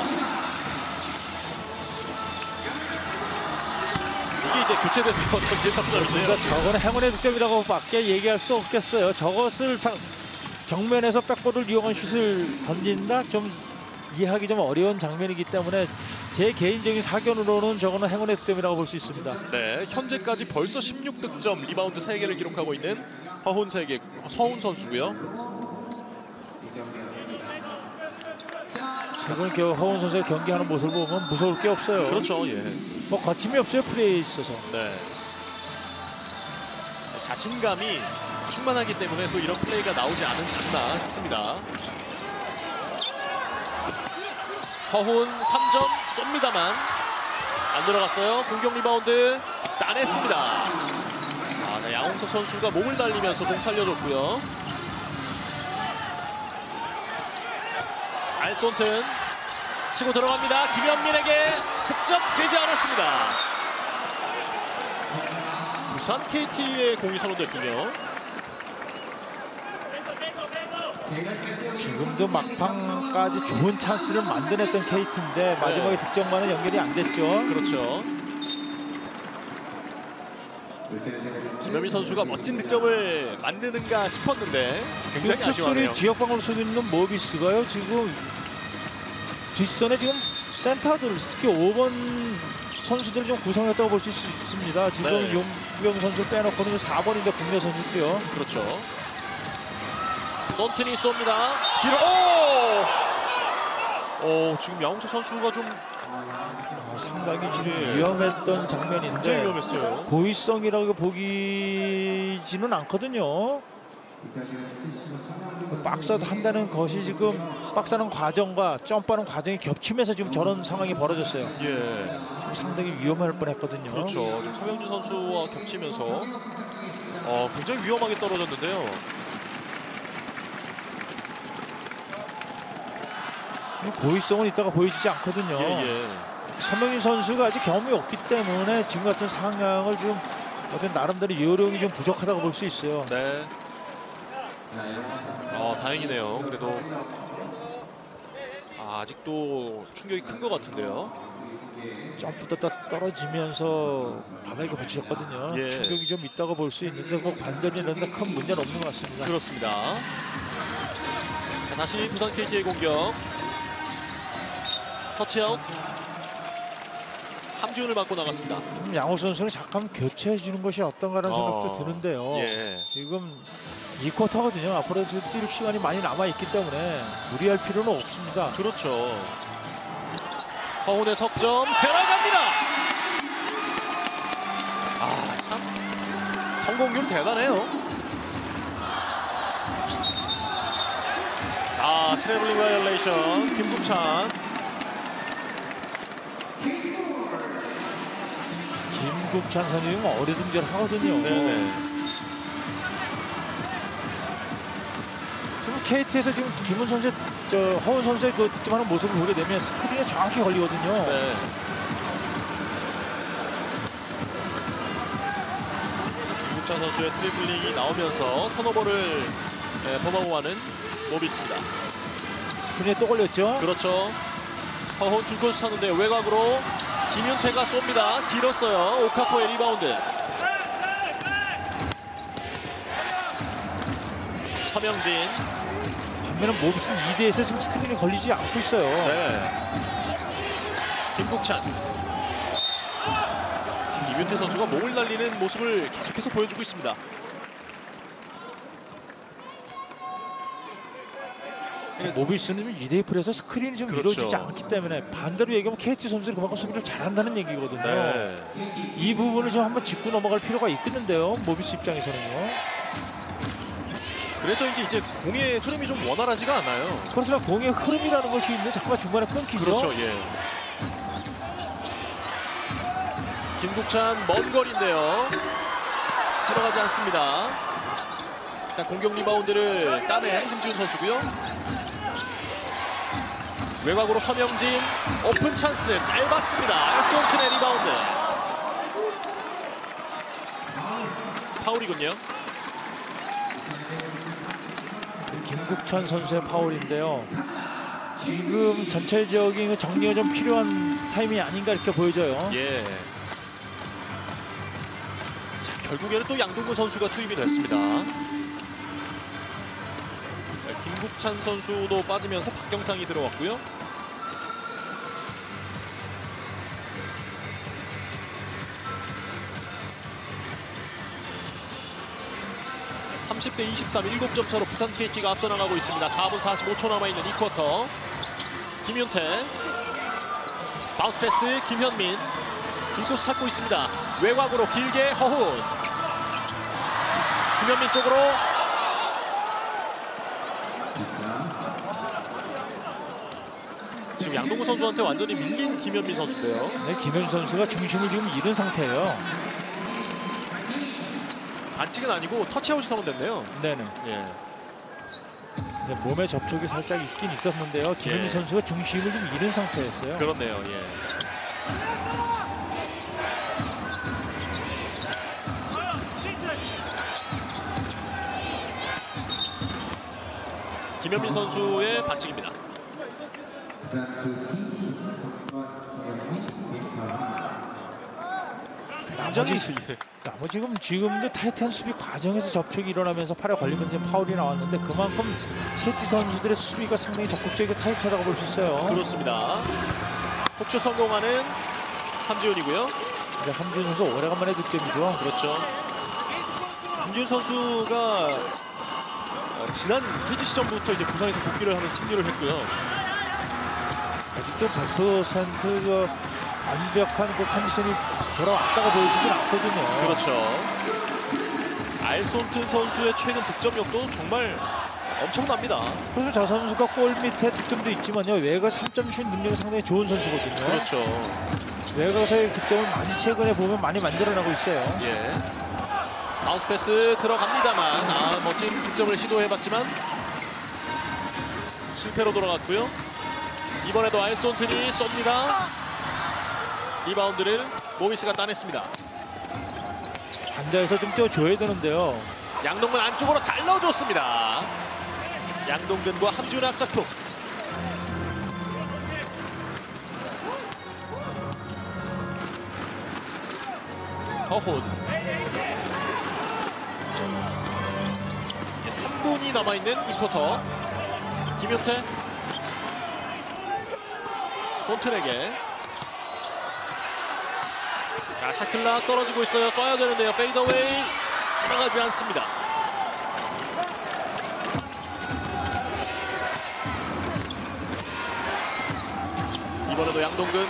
이게 이제 교체돼서 던진 석점이에요. 그러니까 저거는 행운의 득점이라고 밖에 얘기할 수 없겠어요. 저것을 상, 정면에서 백보드를 이용한 슛을 던진다? 좀 이해하기 좀 어려운 장면이기 때문에 제 개인적인 사견으로는 저거는 행운의 득점이라고 볼 수 있습니다. 네, 현재까지 벌써 십육 득점, 리바운드 세 개를 기록하고 있는 허훈 세계 서훈 선수고요. 지금 그 허훈 선수의 경기하는 모습을 보면 무서울 게 없어요. 그렇죠, 예. 뭐 거침이 없어요, 플레이에 있어서. 네. 자신감이 충만하기 때문에 또 이런 플레이가 나오지 않나 싶습니다. 허훈 삼 점 쏩니다만 안 들어갔어요. 공격 리바운드 따냈습니다. 아, 네, 양홍석 선수가 몸을 달리면서 공 살려줬고요. 알손튼 치고 들어갑니다. 김현민에게 득점 되지 않았습니다. 부산 케이티의 공이 선언됐군요. 지금도 막판까지 좋은 찬스를 만들어냈던 케이티인데 마지막에 네. 득점과는 연결이 안 됐죠. 그렇죠. 김현민 선수가 멋진 득점을 만드는가 싶었는데 굉장히 그 특수리 아쉬워하네요. 지역방을 쓰고 있는 모비스가요. 지금 뒷선에 지금 센터들 특히 오 번 선수들을 좀 구성했다고 볼 수 있습니다. 지금 네. 용병 선수 빼놓고는 사 번인데 국내 선수고요. 그렇죠. 썬튼이 쏩니다. 길어. 오! 오, 지금 양홍석 선수가 좀 어, 상당히 지금 예. 위험했던 굉장히 장면인데 위험했어요. 고의성이라고 보기지는 않거든요. 박스아웃 한다는 것이 지금 박스하는 과정과 점프하는 과정이 겹치면서 지금 저런 상황이 벌어졌어요. 예, 지금 상당히 위험할 뻔했거든요. 그렇죠. 지금 서명진 선수와 겹치면서 어, 굉장히 위험하게 떨어졌는데요. 고의성은 있다가 보여지지 않거든요. 예, 예. 서명진 선수가 아직 경험이 없기 때문에 지금 같은 상황을 좀 어떤 나름대로 요령이 좀 부족하다고 볼 수 있어요. 네. 어, 다행이네요. 그래도 아, 아직도 충격이 큰 것 같은데요. 점프 떴다 떨어지면서 바닥에 붙이셨거든요. 예. 충격이 좀 있다고 볼 수 있는데 그 관절이 이런데 큰 문제는 없는 것 같습니다. 그렇습니다. 자, 다시 부산 케이티의 공격. 터치아웃. 함지훈을 맞고 나갔습니다. 양호 선수는 잠깐 교체해 주는 것이 어떤가라는 생각도 어, 드는데요. 예. 지금 이 쿼터거든요. 앞으로 뛸 시간이 많이 남아 있기 때문에 무리할 필요는 없습니다. 그렇죠. 허훈의 석점 들어갑니다. 아, 참 성공률 대단해요. 아, 트래블링 바이올레이션 김국찬. 김국찬 선수는 어리둥절하거든요. 네네. 지금 케이티에서 지금 김훈 선수의 저 허훈 선수의 그 득점하는 모습을 보게 되면 스크린에 정확히 걸리거든요. 네. 김국찬 선수의 트리블링이 나오면서 턴오버를 예, 범하고 가는 모비스입니다. 스크린에 또 걸렸죠. 그렇죠. 허훈 줄코스 차는데 외곽으로 김윤태가 쏩니다. 길었어요. 오카포의 리바운드. 서명진. 반면에 모비스는 이 대에서 지금 스크린이 걸리지 않고 있어요. 네. 김국찬. 김윤태 선수가 몸을 날리는 모습을 계속해서 보여주고 있습니다. 모비스는 이 대 풀에서 스크린이 좀 그렇죠. 이루어지지 않기 때문에 반대로 얘기하면 케이티 선수들이 그만큼 수비를 잘한다는 얘기거든요. 네. 이 부분을 좀 한번 짚고 넘어갈 필요가 있겠는데요. 모비스 입장에서는요. 그래서 이제 이제 공의 흐름이 좀 원활하지가 않아요. 그렇지만 공의 흐름이라는 것이 있는데 잠깐 중간에 끊기죠. 그렇죠. 예. 김국찬 먼 거리인데요. 들어가지 않습니다. 일단 공격 리바운드를 따낸 김지훈 선수고요. 외곽으로 서명진 오픈 찬스 짧았습니다. 알스원튼의 리바운드. 파울이군요. 김국찬 선수의 파울인데요. 지금 전체적인 정리가 좀 필요한 타임이 아닌가 이렇게 보여져요. 예. 자, 결국에는 또 양동근 선수가 투입이 됐습니다. 김국찬 선수도 빠지면서 박경상이 들어왔고요. 삼십 대 이십삼, 일곱 점 차로 부산 케이티가 앞서 나가고 있습니다. 사 분 사십오 초 남아있는 이 쿼터. 김윤태. 바운스 패스 김현민. 줄코스 찾고 있습니다. 외곽으로 길게 허훈. 김현민 쪽으로. 지금 양동구 선수한테 완전히 밀린 김현민 선수인데요. 네, 김현민 선수가 중심을 지금 잃은 상태예요. 반칙은 아니고 터치아웃이 선언됐네요. 네네. 예. 네, 몸에 접촉이 살짝 있긴 있었는데요. 김현민 예. 선수가 중심을 좀 잃은 상태였어요. 그렇네요. 예. 김현민 선수의 반칙입니다. 나머지, 나머지 지금 지금도 타이트한 수비 과정에서 접촉이 일어나면서 팔에 걸리면서 지금 파울이 나왔는데 그만큼 케이티 선수들의 수비가 상당히 적극적이고 타이트하다고 볼 수 있어요. 그렇습니다. 혹시 성공하는 함지훈이고요. 이제 함준 선수 오래간만에 득점이죠. 그렇죠. 함지훈 선수가 어, 지난 케이티 시점부터 이제 부상에서 복귀를 하면서 승리를 했고요. 아직도 백 퍼센트 완벽한 그 컨디션이 돌아왔다고 보여주진 않거든요. 그렇죠. 알손튼 선수의 최근 득점력도 정말 엄청납니다. 그래서 저 선수가 골 밑에 득점도 있지만요. 외곽 삼 점 슛 능력이 상당히 좋은 선수거든요. 그렇죠. 외곽에서의 득점을 많이 최근에 보면 많이 만들어내고 있어요. 예. 바운스 패스 들어갑니다만 아, 멋진 득점을 시도해봤지만 실패로 돌아갔고요. 이번에도 알손튼이 쏩니다. 리바운드를 모비스가 따냈습니다. 반대에서 좀 떼어줘야 되는데요. 양동근 안쪽으로 잘 넣어줬습니다. 양동근과 함지훈의 악작품. 허훈. 삼 분이 남아있는 이 쿼터. 김윤태. 손튼에게. 자, 샤클락 떨어지고 있어요. 써야 되는데요. 페이더웨이 들어가지 않습니다. 이번에도 양동근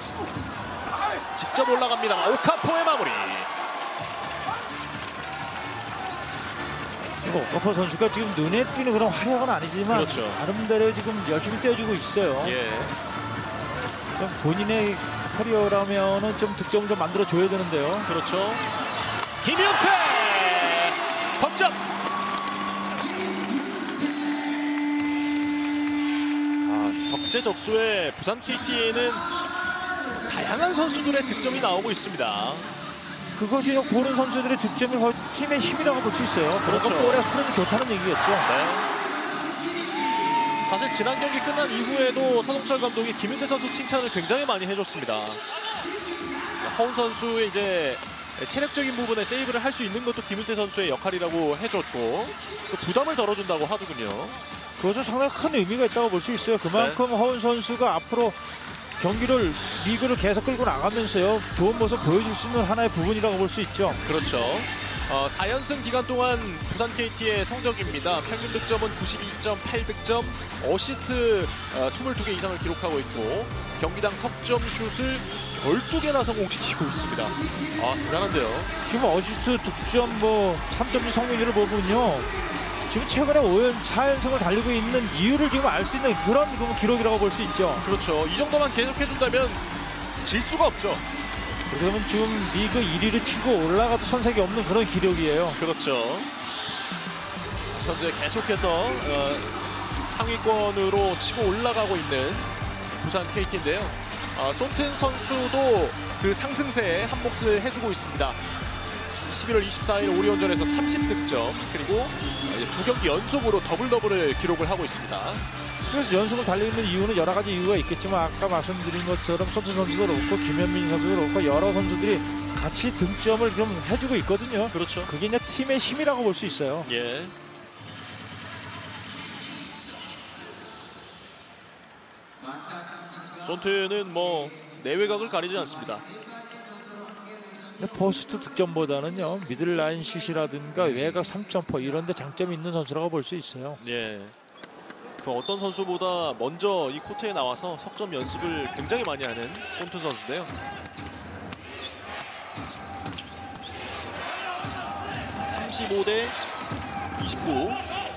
직접 올라갑니다. 오카포의 마무리. 오카포 선수가 지금 눈에 띄는 그런 활약은 아니지만 그렇죠. 나름대로 지금 열심히 떼어주고 있어요. 예. 좀 본인의 커리어라면은 좀 득점을 좀 만들어 줘야 되는데요. 그렇죠. 김윤태 석점. 아, 적재적소의 부산 케이티에는 다양한 선수들의 득점이 나오고 있습니다. 그것이 고른 선수들의 득점이 거의 팀의 힘이라고 볼 수 있어요. 그렇죠. 볼의 흐름이 좋다는 얘기겠죠. 네. 사실 지난 경기 끝난 이후에도 서동철 감독이 김윤태 선수 칭찬을 굉장히 많이 해줬습니다. 허운 선수의 이제 체력적인 부분에 세이브를 할 수 있는 것도 김윤태 선수의 역할이라고 해줬고 또 부담을 덜어준다고 하더군요. 그것은 상당히 큰 의미가 있다고 볼 수 있어요. 그만큼 네. 허운 선수가 앞으로 경기를 리그를 계속 끌고 나가면서요 좋은 모습 보여줄 수 있는 하나의 부분이라고 볼 수 있죠. 그렇죠. 어, 사 연승 기간 동안 부산 케이티의 성적입니다. 평균 득점은 구십이 점 팔 득점, 어시스트 어, 이십이 개 이상을 기록하고 있고 경기당 석점 슛을 열두 개나 성공시키고 있습니다. 아, 대단한데요. 지금 어시스트 득점 뭐 삼 점슛 성공률을 보면요. 지금 최근에 오 연, 사 연승을 달리고 있는 이유를 지금 알 수 있는 그런 기록이라고 볼 수 있죠. 그렇죠. 이 정도만 계속해준다면 질 수가 없죠. 그러면 지금 리그 일 위를 치고 올라가도 손색이 없는 그런 기록이에요. 그렇죠. 현재 계속해서 어, 상위권으로 치고 올라가고 있는 부산 케이티인데요. 어, 손튼 선수도 그 상승세에 한 몫을 해주고 있습니다. 십일월 이십사일 오리온전에서 삼십 득점 그리고 두 경기 연속으로 더블 더블을 기록을 하고 있습니다. 그래서 연속을 달리는 이유는 여러 가지 이유가 있겠지만 아까 말씀드린 것처럼 손준 선수도 그렇고 김현민 선수도 그렇고 여러 선수들이 같이 득점을 좀 해주고 있거든요. 그렇죠. 그게 이제 팀의 힘이라고 볼 수 있어요. 예. 손트는 뭐 내외곽을 가리지 않습니다. 포스트 득점보다는요 미들라인 슛이라든가 외곽 삼 점퍼 이런 데 장점이 있는 선수라고 볼 수 있어요. 예. 그 어떤 선수보다 먼저 이 코트에 나와서 석점 연습을 굉장히 많이 하는 손트 선수인데요. 삼십오 대 이십구.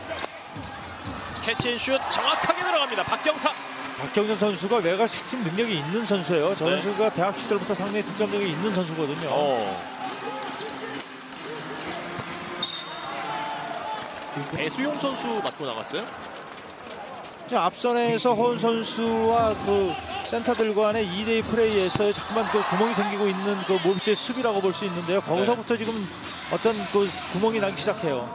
캐치앤슛 정확하게 들어갑니다. 박경상. 박경선 선수가 외곽 슈팅 능력이 있는 선수예요. 저 네. 선수가 대학 시절부터 상당히 득점력이 있는 선수거든요. 어. 배수용 선수 맞고 나갔어요? 앞선에서 허운 선수와 그 센터들 간의 이 대이 플레이에서 자꾸만 그 구멍이 생기고 있는 그 모비스의 수비라고 볼 수 있는데요. 거기서부터 네. 지금 어떤 그 구멍이 나기 시작해요.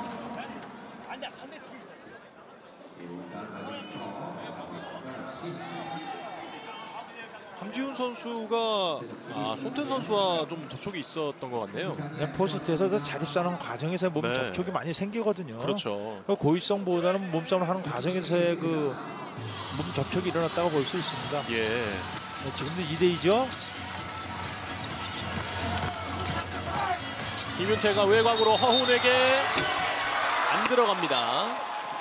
함지훈 선수가 아, 손텐 선수와 좀 접촉이 있었던 것 같네요. 네, 포스트에서도 자립하는 과정에서 몸 네. 접촉이 많이 생기거든요. 그렇죠. 고의성보다는 몸싸움을 하는 과정에서의 그 몸 접촉이 일어났다고 볼 수 있습니다. 예. 네, 지금도 이 대 이죠. 김윤태가 외곽으로 허훈에게 안 들어갑니다.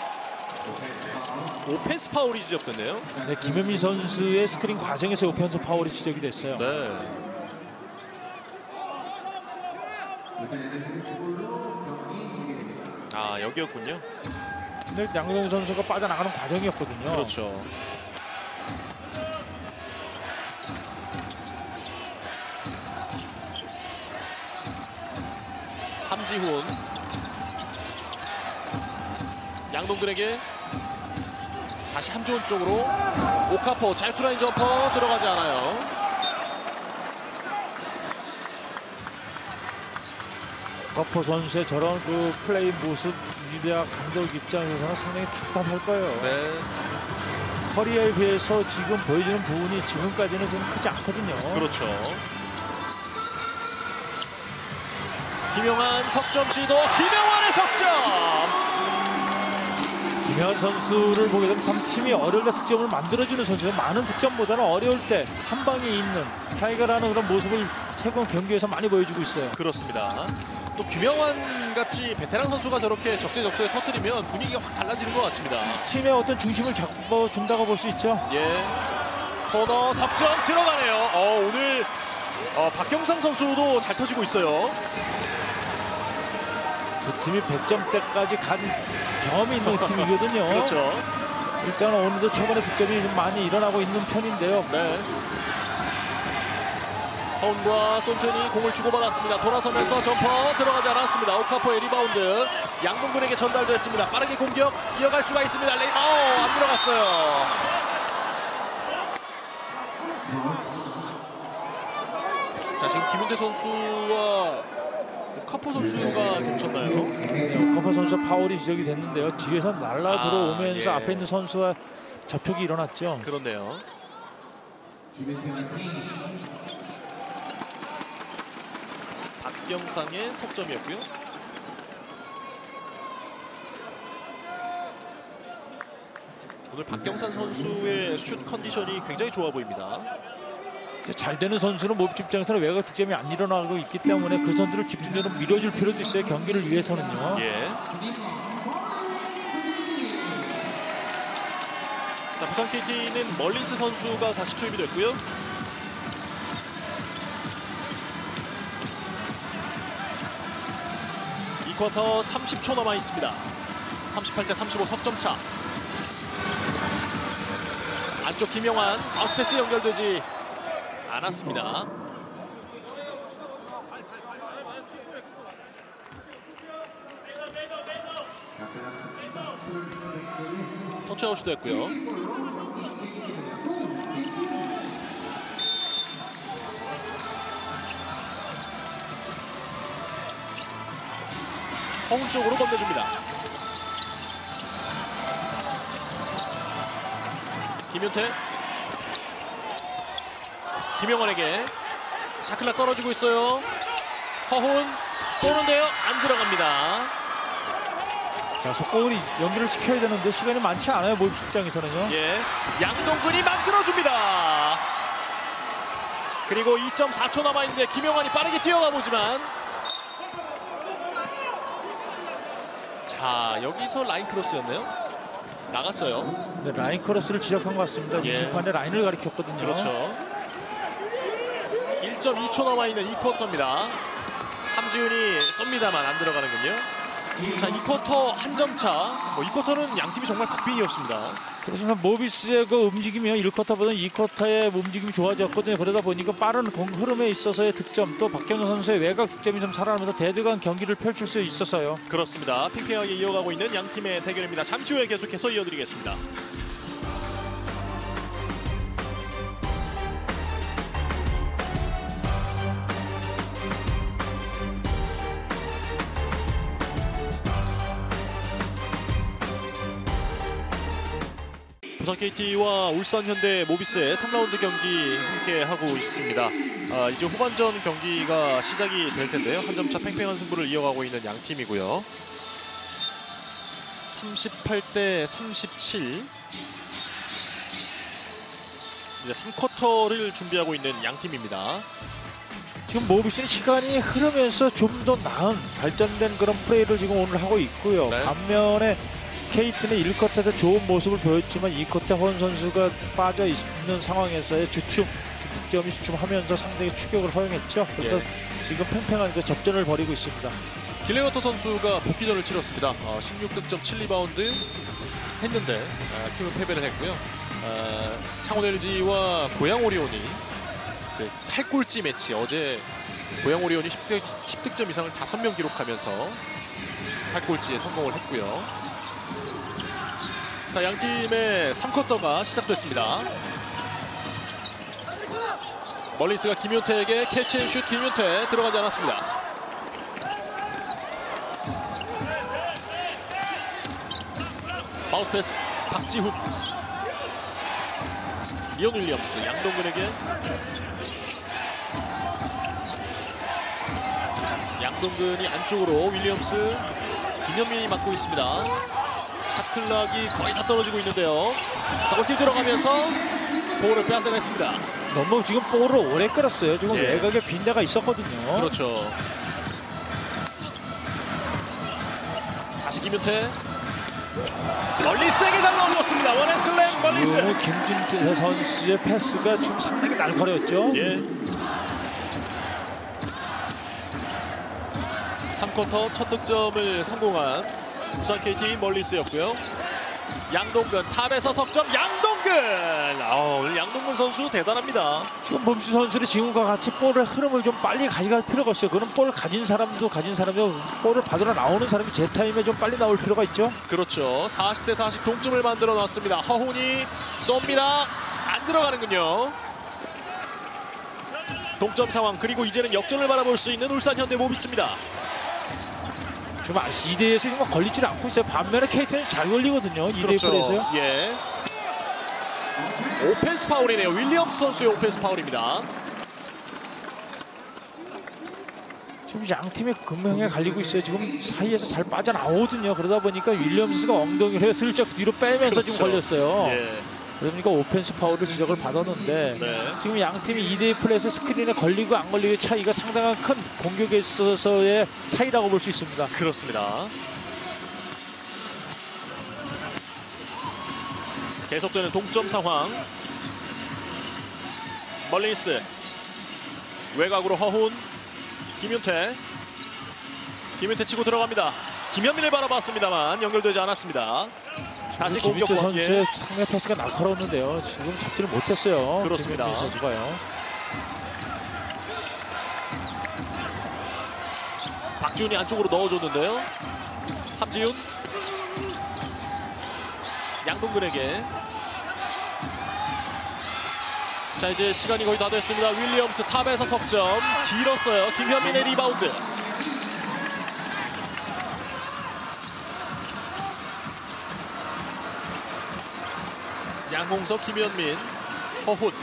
오펜스 파울이 지적됐네요. 네, 김현미 선수의 스크린 과정에서 오펜스 파울이 지적이 됐어요. 네. 아, 여기였군요. 근데 양동근 선수가 빠져나가는 과정이었거든요. 그렇죠. 함지훈. 양동근에게 다시 함지훈 쪽으로 오카포 자유투라인 점퍼 들어가지 않아요. 거포 선수의 저런 그 플레이 모습 유리아 감독 입장에서는 상당히 답답할 거예요. 네. 커리어에 비해서 지금 보여주는 부분이 지금까지는 좀 크지 않거든요. 그렇죠. 김영환 석점 시도. 김영환의 석점. 김현 선수를 보게 되면 참 팀이 어려울 때 득점을 만들어주는 선수예요. 많은 득점보다는 어려울 때 한 방에 있는 타이거라는 그런 모습을 최근 경기에서 많이 보여주고 있어요. 그렇습니다. 또 김영환 같이 베테랑 선수가 저렇게 적재적소에 터뜨리면 분위기가 확 달라지는 것 같습니다. 팀의 어떤 중심을 잡아준다고 볼 수 있죠. 예. 코너 석점 들어가네요. 어, 오늘 어, 박경상 선수도 잘 터지고 있어요. 두 팀이 백 점대까지 간 경험이 있는 팀이거든요. 그렇죠. 일단 오늘도 초반에 득점이 좀 많이 일어나고 있는 편인데요. 네. 허운과 손튼이 공을 주고받았습니다. 돌아서면서 점퍼 들어가지 않았습니다. 오카포의 리바운드. 양동근에게 전달됐습니다. 빠르게 공격 이어갈 수가 있습니다. 레이, 어, 안 들어갔어요. 자, 지금 김윤태 선수와 카포 선수가 겹쳤나요? 네, 커퍼 선수 파울이 지적이 됐는데요. 뒤에서 날라 들어오면서 아, 예. 앞에 있는 선수와 접촉이 일어났죠. 그렇네요. 박경상의 석점이었고요. 오늘 박경산 선수의 슛 컨디션이 굉장히 좋아 보입니다. 이제 잘 되는 선수는 모비 입장에서는 외곽 득점이 안 일어나고 있기 때문에 그 선수를 집중적으로 밀어줄 필요도 있어요. 경기를 위해서는요. 예. 자, 부산 케이티는 멀리스 선수가 다시 투입이 됐고요. 이 쿼터 삼십 초 남아 있습니다. 삼십팔 대 삼십오 석점 차. 안쪽 김영환 바운스 패스 연결되지 않았습니다. 터치아웃이 됐고요. 허운 쪽으로 건네줍니다. 김윤태, 김영원에게 샤클락 떨어지고 있어요. 허훈 쏘는데요. 안 들어갑니다. 자, 속공을 연기를 시켜야 되는데 시간이 많지 않아요. 모비 입장에서는요. 예, 양동근이 만들어줍니다. 그리고 이 점 사 초 남아있는데 김영환이 빠르게 뛰어가 보지만 자, 여기서 라인 크로스였네요. 나갔어요. 네, 라인 크로스를 지적한 것 같습니다. 예. 심판의 라인을 가리켰거든요. 그렇죠. 일 점 이 초 남아있는 이 쿼터입니다. 함지훈이 쏩니다만 안 들어가는군요. 자, 이 쿼터 한 점 차. 뭐 이 쿼터는 양 팀이 정말 박빙이었습니다. 그렇습니다. 모비스의 그 움직임이 일 쿼터보다는 이 쿼터의 움직임이 좋아졌거든요. 그러다 보니까 빠른 공 흐름에 있어서의 득점, 또 박경현 선수의 외곽 득점이 좀 살아나면서 대등한 경기를 펼칠 수 있었어요. 그렇습니다. 팽팽하게 이어가고 있는 양 팀의 대결입니다. 잠시 후에 계속해서 이어드리겠습니다. 부산 케이티와 울산 현대 모비스의 삼 라운드 경기 함께 하고 있습니다. 아, 이제 후반전 경기가 시작이 될 텐데요. 한 점 차 팽팽한 승부를 이어가고 있는 양 팀이고요. 삼십팔 대 삼십칠. 이제 삼 쿼터를 준비하고 있는 양 팀입니다. 지금 모비스는 시간이 흐르면서 좀 더 나은 발전된 그런 플레이를 지금 오늘 하고 있고요. 네. 반면에 케이트는 일 쿼터에서 좋은 모습을 보였지만 이 쿼터 허은 선수가 빠져 있는 상황에서의 주춤, 득점이 주춤하면서 상대의 추격을 허용했죠. 그래서 예. 지금 팽팽한 그 접전을 벌이고 있습니다. 길레워터 선수가 복귀전을 치렀습니다. 어, 십육 득점 칠 리바운드 했는데 어, 팀은 패배를 했고요. 어, 창원 엘지와 고양 오리온이 이제 팔 골찌 매치, 어제 고양 오리온이 십 득점 이상을 다섯 명 기록하면서 팔 골찌에 성공을 했고요. 자, 양 팀의 삼 쿼터가 시작됐습니다. 멀리스가 김윤태에게 캐치앤슛. 김윤태 들어가지 않았습니다. 바운스 패스 박지훈. 이온 윌리엄스 양동근에게. 양동근이 안쪽으로 윌리엄스. 김현민이 맡고 있습니다. 샤클락이 거의 다 떨어지고 있는데요. 더블팀 들어가면서 볼을 빼앗아냈습니다. 너무 지금 볼을 오래 끌었어요. 지금 예. 외곽에 빈자가 있었거든요. 그렇죠. 다시 김윤태. 멀리스에게 잘 넣어줬습니다. 원앤슬램 멀리스. 오늘 김준태 선수의 패스가 지금 상당히 날카로웠죠. 예. 삼 쿼터 첫 득점을 성공한 부산 케이티 멀리스였고요. 양동근 탑에서 석점. 양동근. 아, 오늘 양동근 선수 대단합니다. 지금 범수 선수는 지금과 같이 볼의 흐름을 좀 빨리 가져갈 필요가 없어요. 그런 볼을 가진 사람도 가진 사람이 볼을 받으러 나오는 사람이 제 타임에 좀 빨리 나올 필요가 있죠. 그렇죠. 사십 대 사십 동점을 만들어 놨습니다. 허훈이 쏩니다. 안 들어가는군요. 동점 상황 그리고 이제는 역전을 바라볼 수 있는 울산 현대 모비스입니다. 지금 이 대에서 정말 걸리지는 않고 있어요. 반면에 케이티는 잘 걸리거든요. 이 대 그렇죠. 플레이에서요. 예. 오펜스 파울이네요. 윌리엄스 선수의 오펜스 파울입니다. 지금 양 팀의 근명에 갈리고 있어요. 지금 사이에서 잘 빠져나오거든요. 그러다 보니까 윌리엄스가 엉덩이를 슬쩍 뒤로 빼면서 그렇죠. 지금 걸렸어요. 예. 그러니까 오펜스 파울을 지적을 받았는데 네. 지금 양 팀이 이 대 플레이에서 스크린에 걸리고 안 걸리고의 차이가 상당한 큰 공격에 있어서의 차이라고 볼 수 있습니다. 그렇습니다. 계속되는 동점 상황. 멀린스 외곽으로 허훈, 김윤태. 김윤태 치고 들어갑니다. 김현민을 바라봤습니다만 연결되지 않았습니다. 다시 공격 김윤태 관계. 선수의 상대 패스가 날카로웠는데요. 지금 잡지를 못했어요. 그렇습니다. 김윤태 선수가요. 박지훈이 안쪽으로 넣어줬는데요. 함지훈. 양동근에게. 자 이제 시간이 거의 다 됐습니다. 윌리엄스 탑에서 석점. 길었어요. 김현민의 리바운드. 양홍석, 김현민, 허훈.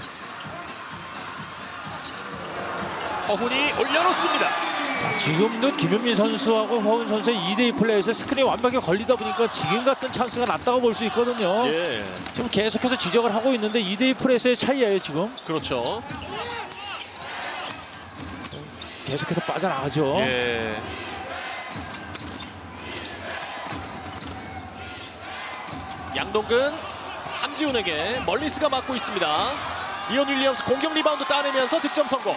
허훈이 올려놓습니다. 지금도 김현민 선수하고 허훈 선수의 이 대 이 플레이에서 스크린이 완벽하게 걸리다 보니까 지금 같은 찬스가 났다고 볼 수 있거든요. 예, 지금 계속해서 지적을 하고 있는데 이 대 이 플레이에서의 차이예요 지금. 그렇죠. 계속해서 빠져나가죠. 예. 양동근, 함지훈에게 멀리스가 맡고 있습니다. 이온 윌리엄스 공격 리바운드 따내면서 득점 성공.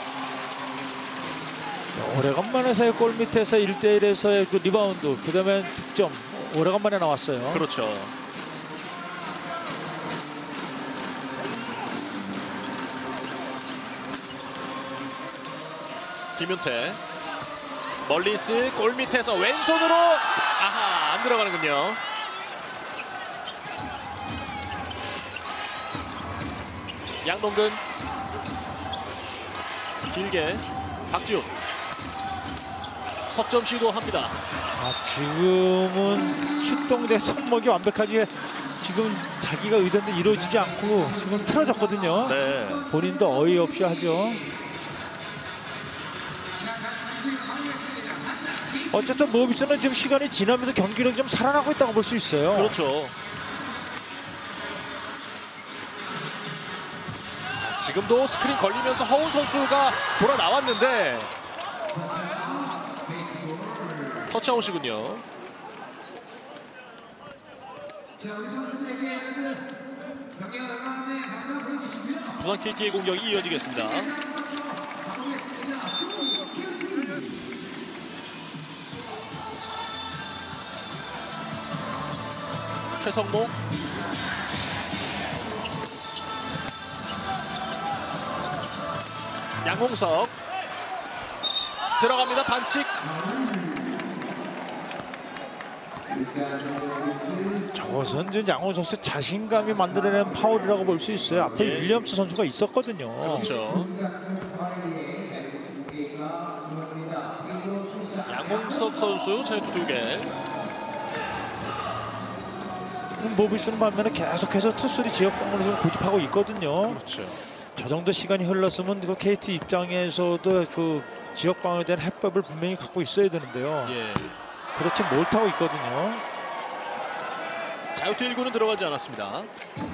오래간만에서의 골 밑에서 일 대 일에서의 그 리바운드, 그 다음에 득점 오래간만에 나왔어요. 그렇죠. 김윤태, 멀리스 골 밑에서 왼손으로 아하 안 들어가는군요. 양동근 길게 박지훈 석점 시도합니다. 아, 지금은 슛 동작 손목이 완벽하게 지금 자기가 의도한 대로 이루어지지 않고 지금 틀어졌거든요. 네. 본인도 어이없이 하죠. 어쨌든 모비스는 지금 시간이 지나면서 경기력이 좀 살아나고 있다고 볼 수 있어요. 그렇죠. 지금도 스크린 걸리면서 허훈 선수가 돌아 나왔는데 터치아웃이군요. 부산 케이티의 공격이 이어지겠습니다. 최성모, 양홍석 들어갑니다. 반칙. 저것은 이제 양호 선수의 자신감이 만들어낸 파울이라고 볼 수 있어요. 앞에 예. 윌리엄스 선수가 있었거든요. 그렇죠. 양홍석 선수 차이트 두 개. 모비스는 반면에 계속해서 투수리 지역 방문을 좀 고집하고 있거든요. 그렇죠. 저 정도 시간이 흘렀으면 그 케이티 입장에서도 그 지역 방어에 대한 해법을 분명히 갖고 있어야 되는데요. 예. 그렇지 못하고 있거든요. 자유투 일 구는 들어가지 않았습니다.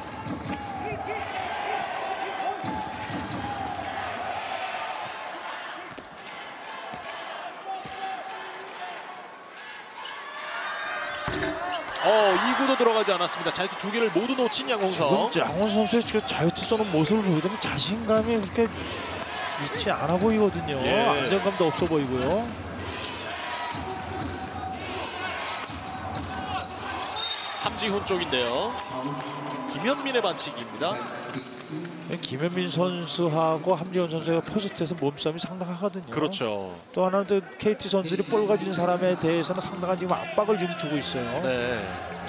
어, 이 구도 들어가지 않았습니다. 자유투 두 개를 모두 놓친 양홍석. 지금 양호 선수의 그 자유투 쏘는 모습을 보면 자신감이 그렇게 있지 않아 보이거든요. 예. 안정감도 없어 보이고요. 함지훈 쪽인데요. 김현민의 반칙입니다. 김현민 선수하고 함지훈 선수가 포스트에서 몸싸움이 상당하거든요. 그렇죠. 또 하나는 또 케이티 선수들이 볼 가진 사람에 대해서는 상당한 지금 압박을 지금 주고 있어요. 네.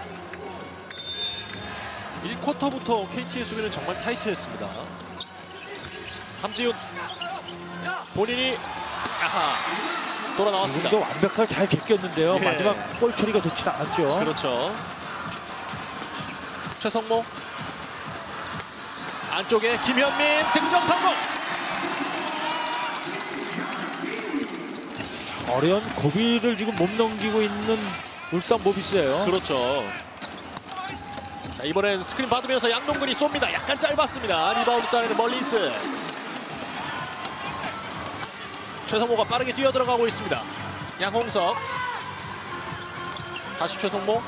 일 쿼터부터 케이티의 수비는 정말 타이트했습니다. 함지훈 본인이 아하 돌아 나왔습니다. 지금도 완벽하게 잘 제꼈는데요. 예. 마지막 볼 처리가 좋지 않았죠. 그렇죠. 최성모 안쪽에 김현민 득점 성공. 어려운 고비를 지금 못 넘기고 있는 울산 모비스예요. 그렇죠. 자, 이번엔 스크린 받으면서 양동근이 쏩니다. 약간 짧았습니다. 리바운드 따내는 멀린스. 최성모가 빠르게 뛰어들어가고 있습니다. 양홍석 다시 최성모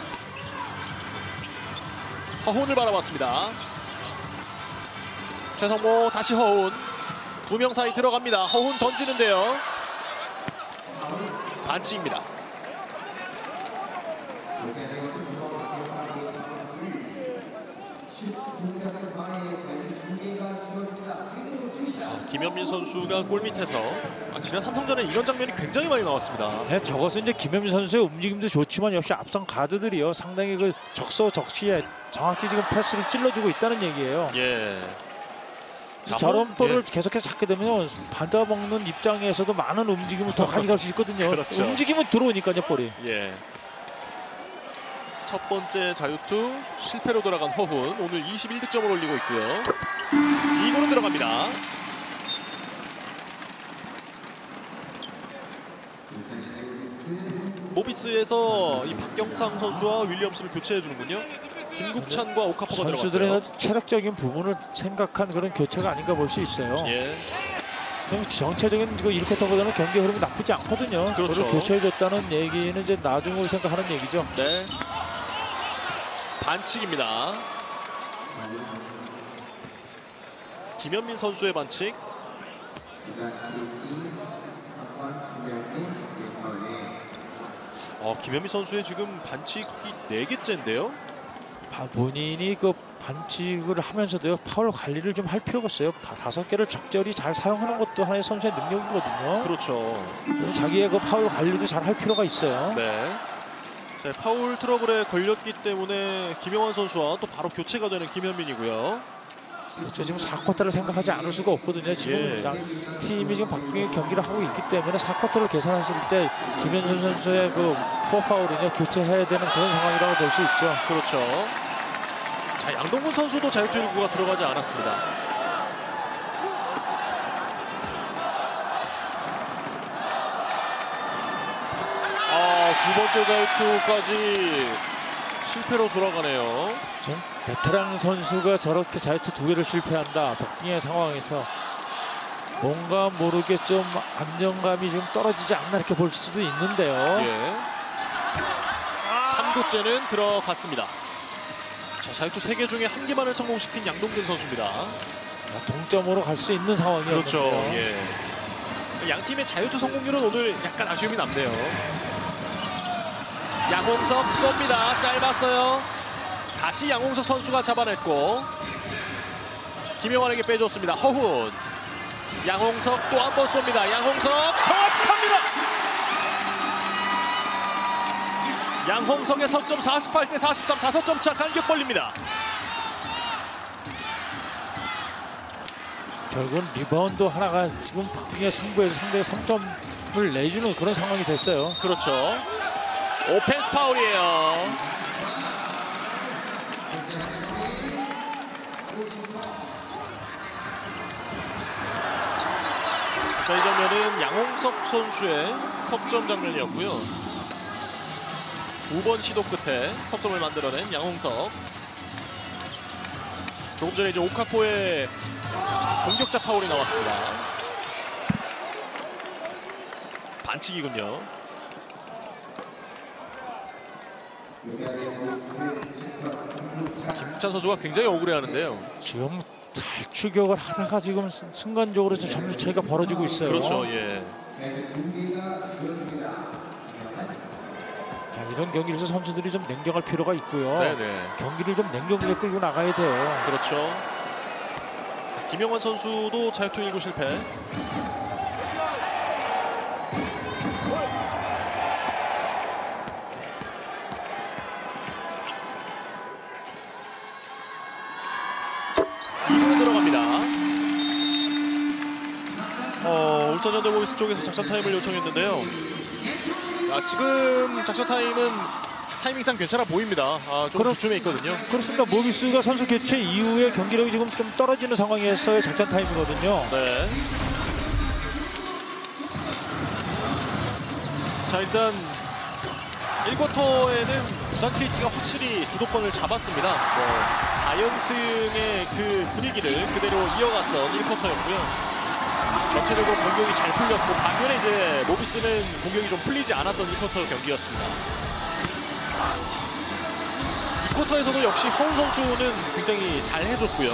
허훈을 바라봤습니다. 최성모 다시 허훈 두 명 사이 들어갑니다. 허훈 던지는데요. 반칙입니다. 아, 김현민 선수가 골밑에서 아, 지난 삼성전에 이런 장면이 굉장히 많이 나왔습니다. 네, 저것은 이제 김현민 선수의 움직임도 좋지만 역시 앞선 가드들이요 상당히 그 적소적시에 정확히 지금 패스를 찔러주고 있다는 얘기예요. 예. 자, 저런 허- 볼을 예. 계속해서 잡게 되면 받아먹는 입장에서도 많은 움직임을 더 가져갈 수 있거든요. 그렇죠. 움직임은 들어오니까요 볼이. 예. 첫 번째 자유투 실패로 돌아간 허훈 오늘 이십일 득점을 올리고 있고요. 이 골은 들어갑니다. 모비스에서 이 박경상 선수와 윌리엄스를 교체해 주는군요. 김국찬과 오카포가 선수들의 들어갔어요. 체력적인 부분을 생각한 그런 교체가 아닌가 볼 수 있어요. 예. 좀 전체적인 그 일 쿼터보다는 경기 흐름이 나쁘지 않거든요. 그렇죠. 저를 교체해줬다는 얘기는 이제 나중으로 생각하는 얘기죠. 네. 반칙입니다. 김현민 선수의 반칙. 어, 김현민 선수의 지금 반칙이 네 개째인데요. 바- 본인이 그 반칙을 하면서도요 파울 관리를 좀 할 필요가 있어요. 바- 다섯 개를 적절히 잘 사용하는 것도 하나의 선수의 능력이거든요. 그렇죠. 자기의 그 파울 관리도 잘 할 필요가 있어요. 네. 자, 파울 트러블에 걸렸기 때문에 김영환 선수와 또 바로 교체가 되는 김현민이고요. 그렇죠. 지금 사 쿼터를 생각하지 않을 수가 없거든요. 지금 예. 양 팀이 지금 박빙의 경기를 하고 있기 때문에 사 쿼터를 계산했을 때 김현준 선수의 그 포파울은요 교체해야 되는 그런 상황이라고 볼 수 있죠. 그렇죠. 자, 양동근 선수도 자유투 일구가 들어가지 않았습니다. 아, 두 번째 자유투까지 실패로 돌아가네요. 전 베테랑 선수가 저렇게 자유투 두 개를 실패한다. 박빙의 상황에서 뭔가 모르게 좀 안정감이 좀 떨어지지 않나 이렇게 볼 수도 있는데요. 예. 삼 구째는 들어갔습니다. 자, 자유투 세 개 중에 한 개만을 성공시킨 양동근 선수입니다. 동점으로 갈 수 있는 상황이었는데요. 그렇죠. 예. 양 팀의 자유투 성공률은 오늘 약간 아쉬움이 남네요. 양홍석 쏩니다. 짧았어요. 다시 양홍석 선수가 잡아냈고 김영환에게 빼줬습니다. 허훈. 양홍석 또 한 번 쏩니다. 양홍석 정확합니다. 양홍석의 석점 사십팔 대 사십삼 다섯 점 차 간격 벌립니다. 결국은 리바운드 하나가 지금 박빙의 승부에서 상대의 삼 점을 내주는 그런 상황이 됐어요. 그렇죠. 오펜스 파울이에요. 자, 이 장면은 양홍석 선수의 석점 장면이었고요. 두 번 시도 끝에 석점을 만들어낸 양홍석. 조금 전에 이제 오카포의 공격자 파울이 나왔습니다. 반칙이군요. 김국찬 선수가 굉장히 억울해하는데요. 지금 잘 추격을 하다가 지금 순- 순간적으로 좀 점수 차이가 벌어지고 있어요. 그렇죠. 예. 자, 이런 경기에서 선수들이 좀 냉정할 필요가 있고요. 네네. 경기를 좀 냉정하게 끌고 나가야 돼요. 그렇죠. 김영환 선수도 자유투 일 구 실패. 이 구 들어갑니다. 어, 울산현대 모비스 쪽에서 작전 타임을 요청했는데요. 아, 지금 작전 타임은 타이밍상 괜찮아 보입니다. 아, 좀 그럼- 주춤해 있거든요. 그렇습니다. 모비스가 선수 교체 이후에 경기력이 지금 좀 떨어지는 상황에서의 작전 타임이거든요. 네. 자, 일단 일 쿼터에는 부산 케이티가 확실히 주도권을 잡았습니다. 뭐 사 연승의 그 분위기를 그대로 이어갔던 일 쿼터였고요. 전체적으로 공격이 잘 풀렸고 반면에 이제 모비스는 공격이 좀 풀리지 않았던 이 쿼터 경기였습니다. 이 쿼터에서도 역시 허운 선수는 굉장히 잘 해줬고요.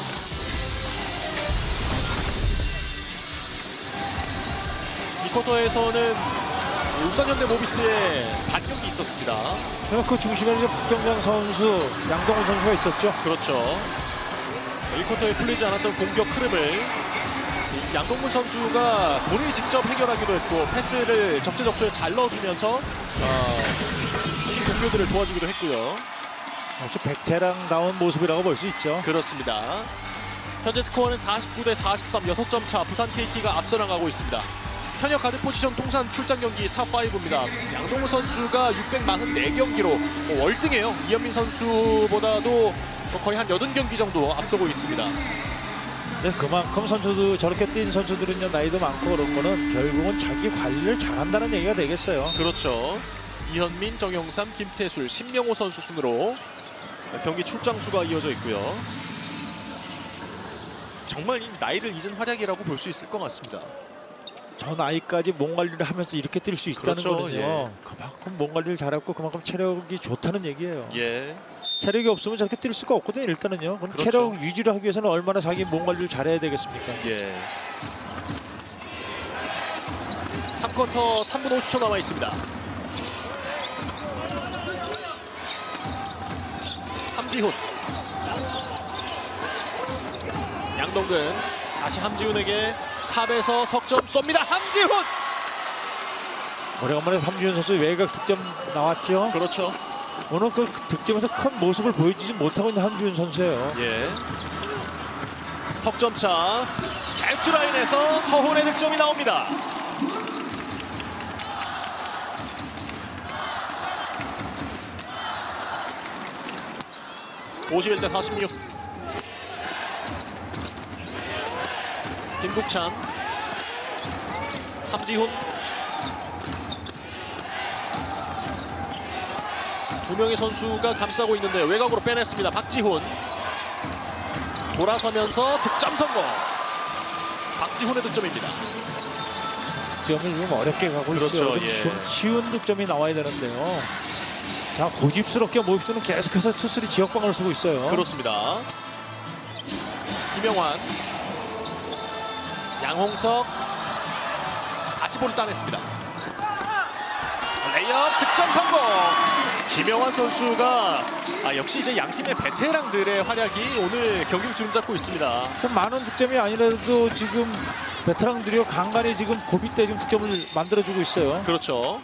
이 쿼터에서는 울산현대 모비스의 반격이 있었습니다. 그 중심에 이제 박경장 선수, 양동훈 선수가 있었죠. 그렇죠. 일 쿼터에 풀리지 않았던 공격 흐름을 양동근 선수가 본인이 직접 해결하기도 했고 패스를 적재적소에 잘 넣어주면서 어, 이 동료들을 도와주기도 했고요. 아주 베테랑다운 모습이라고 볼 수 있죠. 그렇습니다. 현재 스코어는 사십구 대 사십삼, 여섯 점 차 부산 케이티가 앞서 나가고 있습니다. 현역 가드 포지션 통산 출장 경기 탑 오입니다. 양동근 선수가 육백사십사 경기로 월등해요. 이현민 선수보다도 거의 한 여덟 경기 정도 앞서고 있습니다. 근데 그만큼 선수도 저렇게 뛴 선수들은요 나이도 많고 그런 거는 결국은 자기 관리를 잘한다는 얘기가 되겠어요. 그렇죠. 이현민, 정영삼, 김태술, 신명호 선수 순으로 경기 출장수가 이어져 있고요. 정말 이 나이를 잊은 활약이라고 볼 수 있을 것 같습니다. 저 나이까지 몸 관리를 하면서 이렇게 뛸 수 있다는 그렇죠, 거는요. 예. 그만큼 몸 관리를 잘했고 그만큼 체력이 좋다는 얘기예요. 예, 체력이 없으면 저렇게 뛸 수가 없거든요. 일단은요. 그럼 그렇죠. 체력 유지를 하기 위해서는 얼마나 자기 몸 관리를 잘해야 되겠습니까? 예. 삼 쿼터 삼 분 오십 초 남아 있습니다. 함지훈, 양동근 다시 함지훈에게 탑에서 석점 쏩니다. 함지훈. 오래간만에 삼지훈 선수 외곽 득점 나왔죠. 그렇죠. 오늘 그 득점에서 큰 모습을 보여주지 못하고 있는 함지훈 선수예요. 예. 석점차 자유투 라인에서 허훈의 득점이 나옵니다. 오십일 대 사십육. 김국찬, 함지훈. 두 명의 선수가 감싸고 있는데 외곽으로 빼냈습니다. 박지훈. 돌아서면서 득점 성공. 박지훈의 득점입니다. 득점이 좀 어렵게 가고 그렇죠, 있어요. 예. 좀 쉬운 득점이 나와야 되는데요. 자, 고집스럽게 모비스는 계속해서 투수리 지역방을 쓰고 있어요. 그렇습니다. 김영환, 양홍석 다시 볼을 따냈습니다. 레이업 득점 성공. 김영환 선수가 아, 역시 이제 양 팀의 베테랑들의 활약이 오늘 경기를 주름잡고 있습니다. 좀 많은 득점이 아니라도 지금 베테랑들이 간간히 지금 고비 때 지금 득점을 만들어주고 있어요. 그렇죠.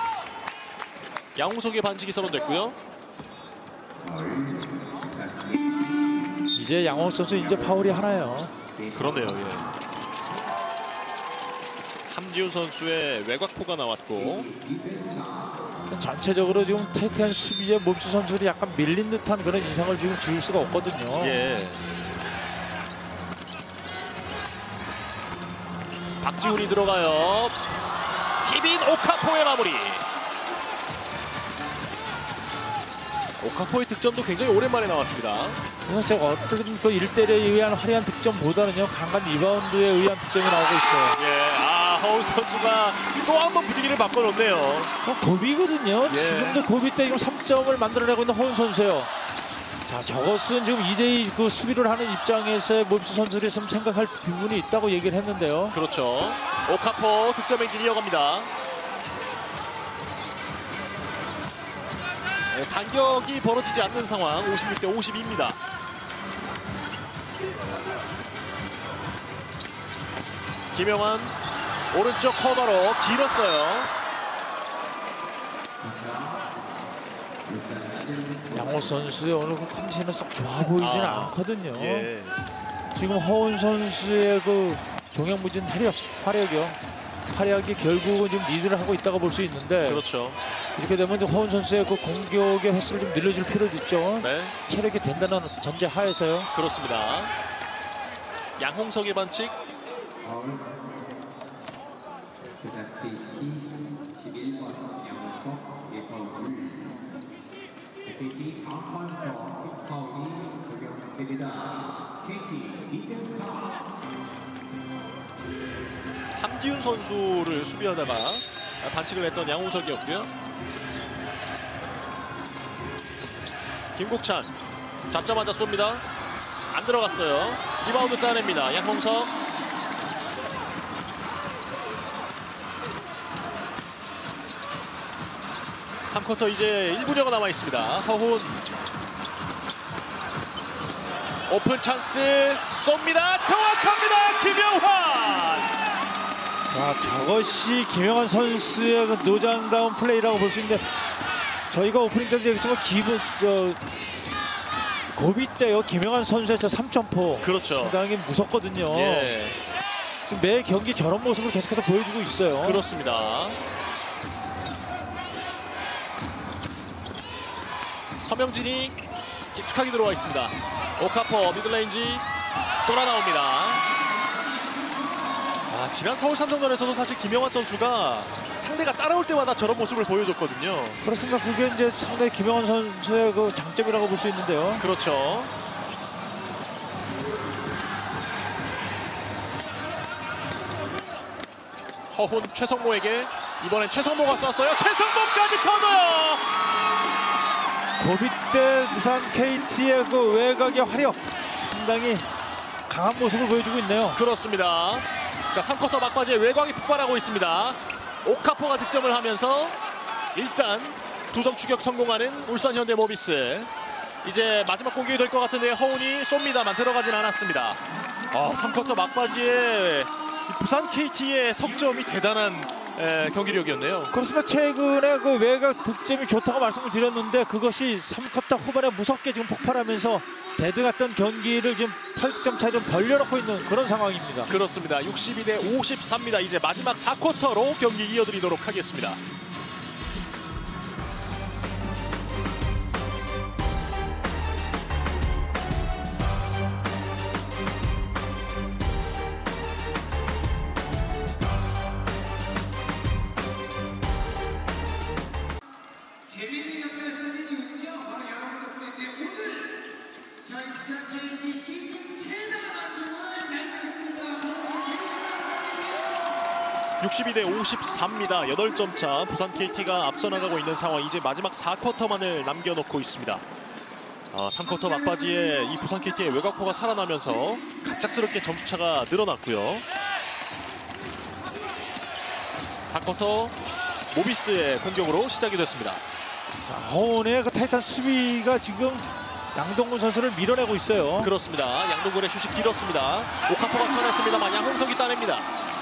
양홍석의 반칙이 선언됐고요. 이제 양홍 선수 이제 파울이 하나요. 그러네요. 예. 함지훈 선수의 외곽포가 나왔고 전체적으로 지금 타이트한 수비에 모비스 선수들이 약간 밀린 듯한 그런 인상을 지금 지울 수가 없거든요. 예. 박지훈이 들어가요. 티빈 오카포의 마무리. 오카포의 득점도 굉장히 오랜만에 나왔습니다. 그래서 제가 어떤 그 일대일에 의한 화려한 득점보다는요 강한 리바운드에 의한 득점이 나오고 있어요. 예, 아 허우 선수가 또 한 번 분위기를 바꿔놓네요. 어, 고비거든요. 예. 지금도 고비 때 지금 삼 점을 만들어내고 있는 허운 선수예요. 자, 저것은 지금 이 대 이 그 수비를 하는 입장에서 모비스 선수들이 좀 생각할 부분이 있다고 얘기를 했는데요. 그렇죠. 오카포 득점 행진 이어갑니다. 네, 간격이 벌어지지 않는 상황. 오십육 대 오십이입니다. 김영환 오른쪽 커버로 길었어요. 양호 선수의 오늘 그 컨디션은 썩 좋아 보이지는 아, 않거든요. 예. 지금 허운 선수의 그 종횡무진 화력, 화력이요. 화력이 결국은 지금 리드를 하고 있다고 볼 수 있는데 그렇죠. 이렇게 되면 좀 허훈 선수의 그 공격의 횟수를 좀 늘려줄 필요도 있죠. 네, 체력이 된다는 전제 하에서요. 그렇습니다. 양홍석의 반칙. 부산 케이티 십일 번 양홍석 예파울 케이티 다음 번더 파울이 적용됩니다. 케이티 디펜스 함지훈 선수를 수비하다가 반칙을 했던 양홍석이었고요. 김국찬 잡자마자 쏩니다. 안 들어갔어요. 리바운드 따냅니다. 양홍석. 삼 쿼터 이제 일 분여가 남아 있습니다. 허훈 오픈 찬스 쏩니다. 정확합니다. 김영환. 자, 저것이 김영환 선수의 그 노장다운 플레이라고 볼 수 있는데 저희가 오프닝 때도 얘기했지만 기분 저 고비 때요 김영환 선수의 저 삼점포 그렇죠. 상당히 무섭거든요. 예, 지금 매 경기 저런 모습을 계속해서 보여주고 있어요. 그렇습니다. 서명진이 깊숙하게 들어와 있습니다. 오카퍼 미들레인지 돌아 나옵니다. 아, 지난 서울 삼성전에서도 사실 김영환 선수가 상대가 따라올 때마다 저런 모습을 보여줬거든요. 그렇습니다. 그게 이제 상당히 김영환 선수의 그 장점이라고 볼 수 있는데요. 그렇죠. 허훈 최성모에게 이번엔 최성모가 쐈어요. 최성모까지 터져요. 고비 때 부산 케이티의 그 외곽의 화력 상당히 강한 모습을 보여주고 있네요. 그렇습니다. 자, 삼 쿼터 막바지에 외곽이 폭발하고 있습니다. 오카포가 득점을 하면서 일단 두 점 추격 성공하는 울산 현대 모비스. 이제 마지막 공격이 될 것 같은데 허훈이 쏩니다만 들어가진 않았습니다. 아, 삼 쿼터 막바지에 부산 케이티의 석점이 대단한 에, 경기력이었네요. 그렇습니다. 최근에 그 외곽 득점이 좋다고 말씀을 드렸는데 그것이 삼 쿼터 후반에 무섭게 지금 폭발하면서 대등했던 경기를 지금 팔 득점 차이로 벌려놓고 있는 그런 상황입니다. 그렇습니다. 육십이 대 오십사입니다. 이제 마지막 사 쿼터로 경기 이어드리도록 하겠습니다. 재밌는 연결선이군요. 바로 여러분 덕분인데 오늘 저희 부산 케이티 시즌 최다 만점을 달성했습니다. 그러니까 진심으로 감사드립니다. 육십이 대 오십사입니다. 여덟 점 차 부산 케이티가 앞서 나가고 있는 상황. 이제 마지막 사 쿼터만을 남겨놓고 있습니다. 아, 삼 쿼터 막바지에 이 부산 케이티의 외곽포가 살아나면서 갑작스럽게 점수차가 늘어났고요. 사 쿼터 모비스의 공격으로 시작이 됐습니다. 자, 허훈의 그 타이탄 수비가 지금 양동근 선수를 밀어내고 있어요. 그렇습니다. 양동근의 슛이 길었습니다. 오카포가 쳐냈습니다만 양홍석이 따냅니다.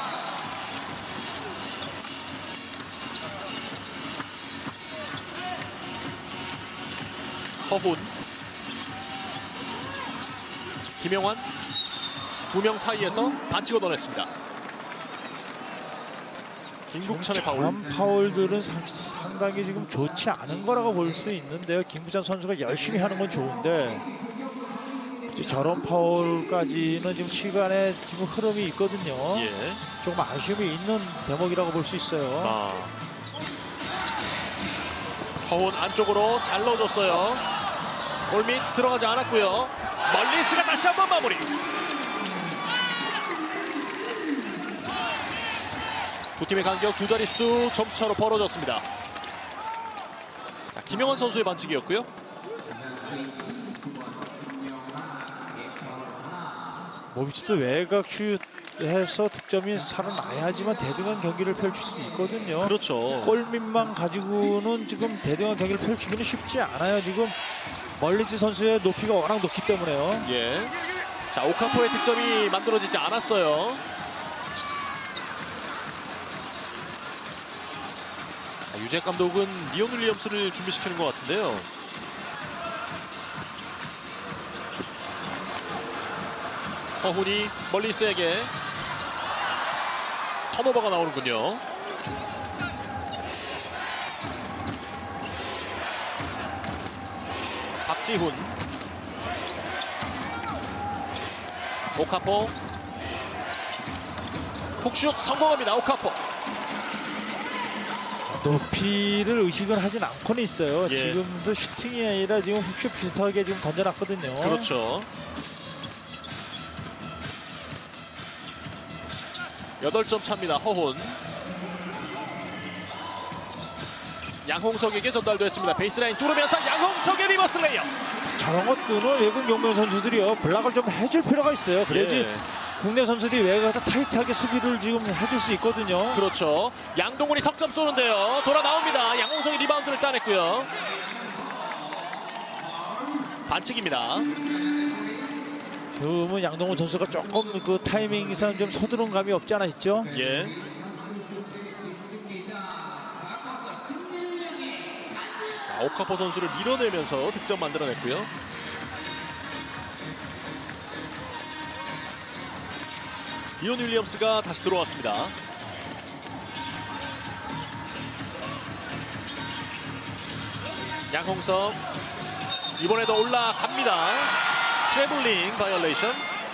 허훈, 김영환 두 명 사이에서 반칙 얻어냈습니다. 김국찬의 파울. 저런 파울들은 상, 상당히 지금 좋지 않은 거라고 볼 수 있는데요. 김부찬 선수가 열심히 하는 건 좋은데 이제 저런 파울까지는 지금 시간에 지금 흐름이 있거든요. 예. 조금 아쉬움이 있는 대목이라고 볼 수 있어요. 아. 허훈 안쪽으로 잘 넣어줬어요. 골밑 들어가지 않았고요. 멀리스가 다시 한번 마무리. 두 팀의 간격 두 자릿수 점수차로 벌어졌습니다. 자, 김영환 선수의 반칙이었고요. 모비스도 외곽 슛해서 득점이 살아나야지만 대등한 경기를 펼칠 수 있거든요. 그렇죠. 골밑만 가지고는 지금 대등한 경기를 펼치기는 쉽지 않아요. 지금 멀리지 선수의 높이가 워낙 높기 때문에요. 예. 자, 오카포의 득점이 만들어지지 않았어요. 자, 유재학 감독은 리온 윌리엄스를 준비시키는 것 같은데요. 허훈이 멀리스에게 턴오버가 나오는군요. 박지훈, 오카포, 훅슛 성공합니다. 오카포. 높이를 의식을 하진 않고는 있어요. 예. 지금도 슈팅이 아니라 지금 훅슛 비슷하게 지금 던져놨거든요. 그렇죠. 여덟 점 차입니다. 허훈. 양홍석에게 전달됐습니다. 베이스라인 뚫으면서 양홍석의 리버스 레이어. 저런 것들은 외국 용병 선수들이요. 블락을 좀 해줄 필요가 있어요. 그래야지 예. 국내 선수들이 외곽에서 타이트하게 수비를 지금 해줄 수 있거든요. 그렇죠. 양동근이 석점 쏘는데요. 돌아 나옵니다. 양홍석이 리바운드를 따냈고요. 반칙입니다. 지금은 양동근 선수가 조금 그 타이밍상 좀 서두른 감이 없지 않아 있죠. 예. 자, 오카포 선수를 밀어내면서 득점 만들어냈고요. 디온 윌리엄스가 다시 들어왔습니다. 양홍석 이번에도 올라갑니다. 트래블링 바이올레이션.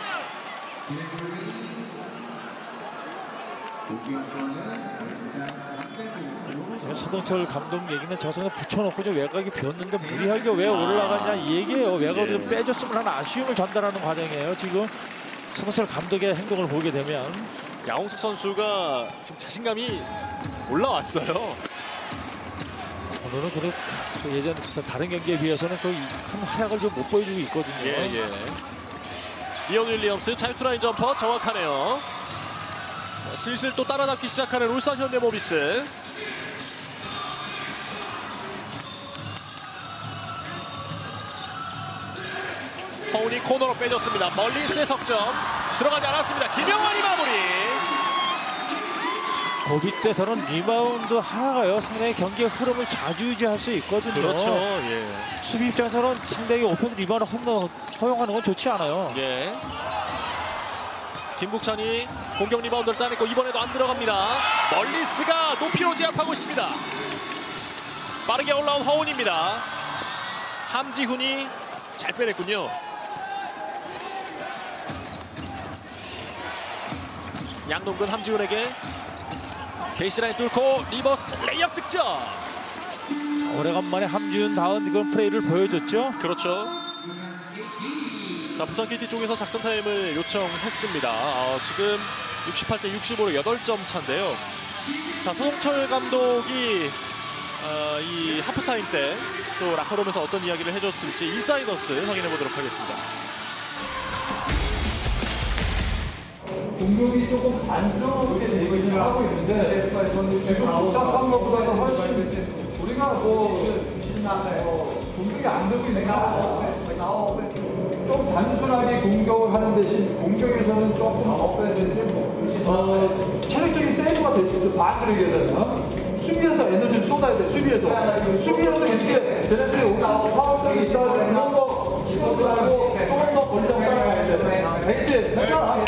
지금 서동철 감독 얘기는 저선에 붙여놓고 좀 외곽이 비었는데 무리하게 왜 올라가냐 이 얘기예요. 외곽을 좀 빼줬으면 하는 아쉬움을 전달하는 과정이에요. 지금 서동철 감독의 행동을 보게 되면 양홍석 선수가 지금 자신감이 올라왔어요. 오늘은 그래도 그 예전 다른 경기에 비해서는 그 큰 활약을 좀 못 보여주고 있거든요. 예, 예. 디온 윌리엄스 자유투라인 점퍼 정확하네요. 자, 슬슬 또 따라잡기 시작하는 울산 현대모비스. 허운이 코너로 빼줬습니다. 멀리스의 석점 들어가지 않았습니다. 김영환이 마무리. 고비 때 저런 리바운드 하나가요 상당히 경기의 흐름을 좌지우지할 수 있거든요. 그렇죠. 예. 수비 입장에서는 상대에게 오펜스 리바운드 홈런 허용하는 건 좋지 않아요. 예. 김국찬이 공격 리바운드를 따냈고 이번에도 안 들어갑니다. 멀리스가 높이로 제압하고 있습니다. 빠르게 올라온 허운입니다. 함지훈이 잘 빼냈군요. 양동근 함지훈에게 베이스라인 뚫고 리버스 레이업 득점. 오래간만에 함지훈다운 이런 플레이를 보여줬죠. 그렇죠. 자, 부산 케이티 쪽에서 작전 타임을 요청했습니다. 어, 지금 육십팔 대 육십오로 여덟 점 차인데요. 자, 서동철 감독이 어, 이 하프타임 때 또 라커룸에서 어떤 이야기를 해줬을지 인사이더스 확인해 보도록 하겠습니다. 공격이 조금 안정하게 되고 있는 하고 있는데 지금 복잡한 것보다는 훨씬 우리가 뭐 공격이 안 되고 있으니까 좀 단순하게 공격을 하는 대신 공격에서는 조금 어, 체력적인 세이브가 될 수 있어. 반대로 얘기하자면 수비에서 에너지를 쏟아야 돼. 수비에서 수비에서 이렇게 쟤네들이 파워성이 있다. 조금 더 집어들고 조금 더 권장 따라가야 돼. 알겠지? 괜찮아.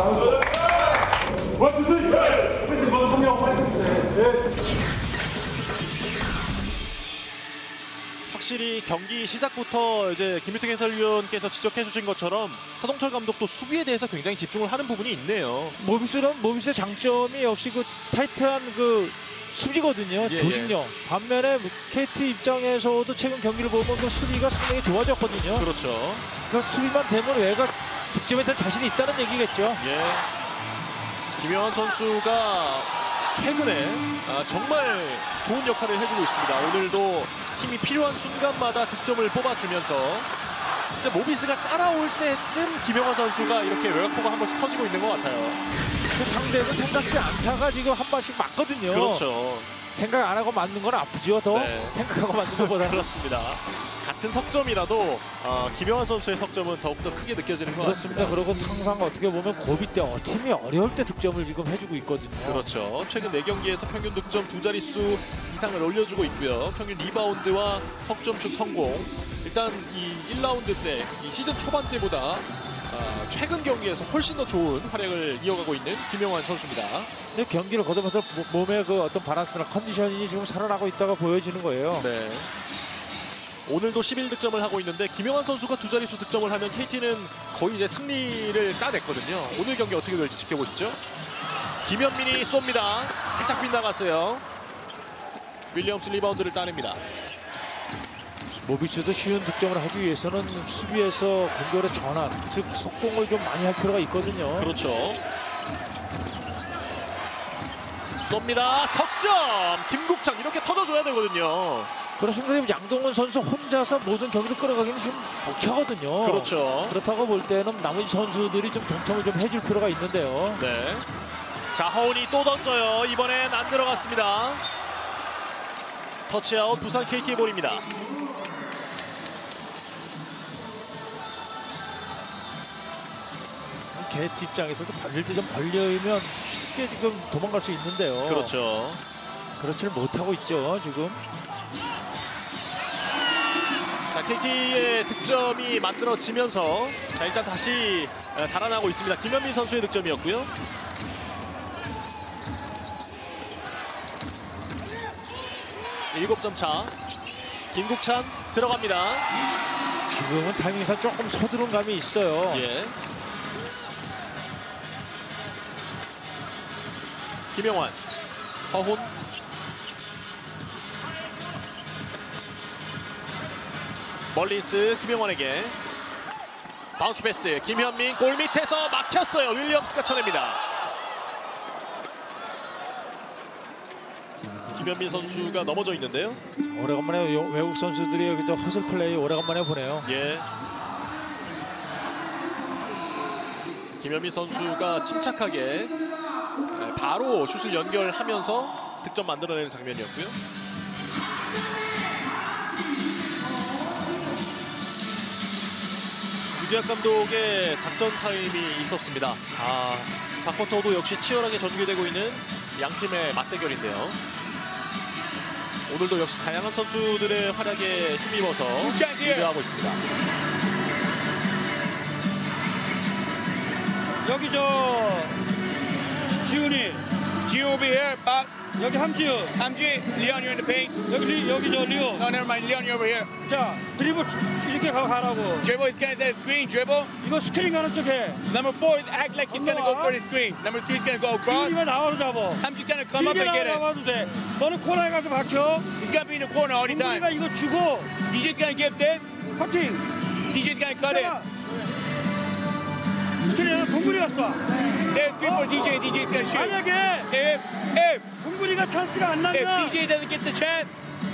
확실히 경기 시작부터 이제 김유택 해설위원께서 지적해 주신 것처럼 서동철 감독도 수비에 대해서 굉장히 집중을 하는 부분이 있네요. 모비스는 모비스의 장점이 역시 그 타이트한 그 수비거든요. 예, 조직력. 예. 반면에 케이티 입장에서도 최근 경기를 보면 그 수비가 상당히 좋아졌거든요. 그렇죠. 그 수비만 되면 외곽 득점에 대한 자신이 있다는 얘기겠죠. 예. 김영환 선수가 최근에 아, 정말 좋은 역할을 해주고 있습니다. 오늘도 힘이 필요한 순간마다 득점을 뽑아주면서 이제 모비스가 따라올 때쯤 김영환 선수가 이렇게 외곽포가 한 번씩 터지고 있는 것 같아요. 그 상대는 생각지 않다가 지금 한 발씩 맞거든요. 그렇죠. 생각 안 하고 맞는 건 아프죠. 더 네. 생각하고 맞는 것보다. 그렇습니다. 같은 석점이라도 어, 김영환 선수의 석점은 더욱더 크게 느껴지는 것 그렇습니다. 같습니다. 그리고 항상 어떻게 보면 고비 때 어, 팀이 어려울 때 득점을 지금 해주고 있거든요. 그렇죠. 최근 네 경기에서 평균 득점 두 자릿수 이상을 올려주고 있고요. 평균 리바운드와 석점슛 성공. 일단 이 일 라운드 때, 이 시즌 초반 때보다 어, 최근 경기에서 훨씬 더 좋은 활약을 이어가고 있는 김영환 선수입니다. 근데 경기를 거두면서 모- 몸의 그 어떤 바란스나 컨디션이 지금 살아나고 있다가 보여지는 거예요. 네. 오늘도 십일 득점을 하고 있는데 김영환 선수가 두 자릿수 득점을 하면 케이티는 거의 이제 승리를 따냈거든요. 오늘 경기 어떻게 될지 지켜보시죠. 김현민이 쏩니다. 살짝 빗나갔어요. 윌리엄스 리바운드를 따냅니다. 모비스도 쉬운 득점을 하기 위해서는 수비에서 공격의 전환, 즉 속공을 좀 많이 할 필요가 있거든요. 그렇죠. 쏩니다. 석점. 김국창 이렇게 터져줘야 되거든요. 그렇습니다. 양동원 선수 혼자서 모든 경기를 끌어가기는 좀 벅차거든요. 그렇죠. 그렇다고 볼 때는 나머지 선수들이 좀 동참을 좀 해줄 필요가 있는데요. 네. 자, 허운이 또 던져요. 이번엔 안 들어갔습니다. 터치아웃 부산 케이티의 볼입니다. 게이트 입장에서도 벌릴 때 좀 벌려면 쉽게 지금 도망갈 수 있는데요. 그렇죠. 그렇지를 못하고 있죠, 지금. 자, 케이티의 득점이 만들어지면서 자, 일단 다시 어, 달아나고 있습니다. 김현민 선수의 득점이었고요. 일곱 점 차. 김국찬 들어갑니다. 지금은 타이밍상 조금 서두른 감이 있어요. 예. 김영환, 허훈, 멀리스 김영환에게 바운스 패스. 김현민 골 밑에서 막혔어요. 윌리엄스가 쳐냅니다. 김현민 선수가 넘어져 있는데요. 오래간만에 요- 외국 선수들이 여기 저 허슬 플레이 오래간만에 보네요. 예. 김현민 선수가 침착하게 바로 슛을 연결하면서 득점 만들어내는 장면이었고요. 유재학 감독의 작전 타임이 있었습니다. 아, 사 쿼터도 역시 치열하게 전개되고 있는 양 팀의 맞대결인데요. 오늘도 역시 다양한 선수들의 활약에 힘입어서 리드하고 있습니다. 여기 저 지훈이 Gio over here, Bob. 여기 함지훈 I'm G. Leon, you're in the paint. 여기 리, 여기 저 리오 No, never mind. Leon, you're over here. 자 드리블 이렇게 가, 가라고 Dribble, he's gonna set a screen. Dribble. 이거 스크린 가는 쪽에 Number four, act like he's gonna go for the screen. Number three is gonna go across. 지훈이가 나와서 잡아 I'm just gonna come up 길게 and get it. 나와도 돼 너는 코너에 가서 박혀 He's gonna be in the corner all the 동물이가 time. 이거 주고 D J's gonna give this. 커팅 D J's gonna cut it. 자, 스크린은 동물이가 쏴 Set a screen for D J. D J's gonna shoot. 만약에 If, if, 동물이가 찬스가 안 if 나면 D J doesn't get the chance,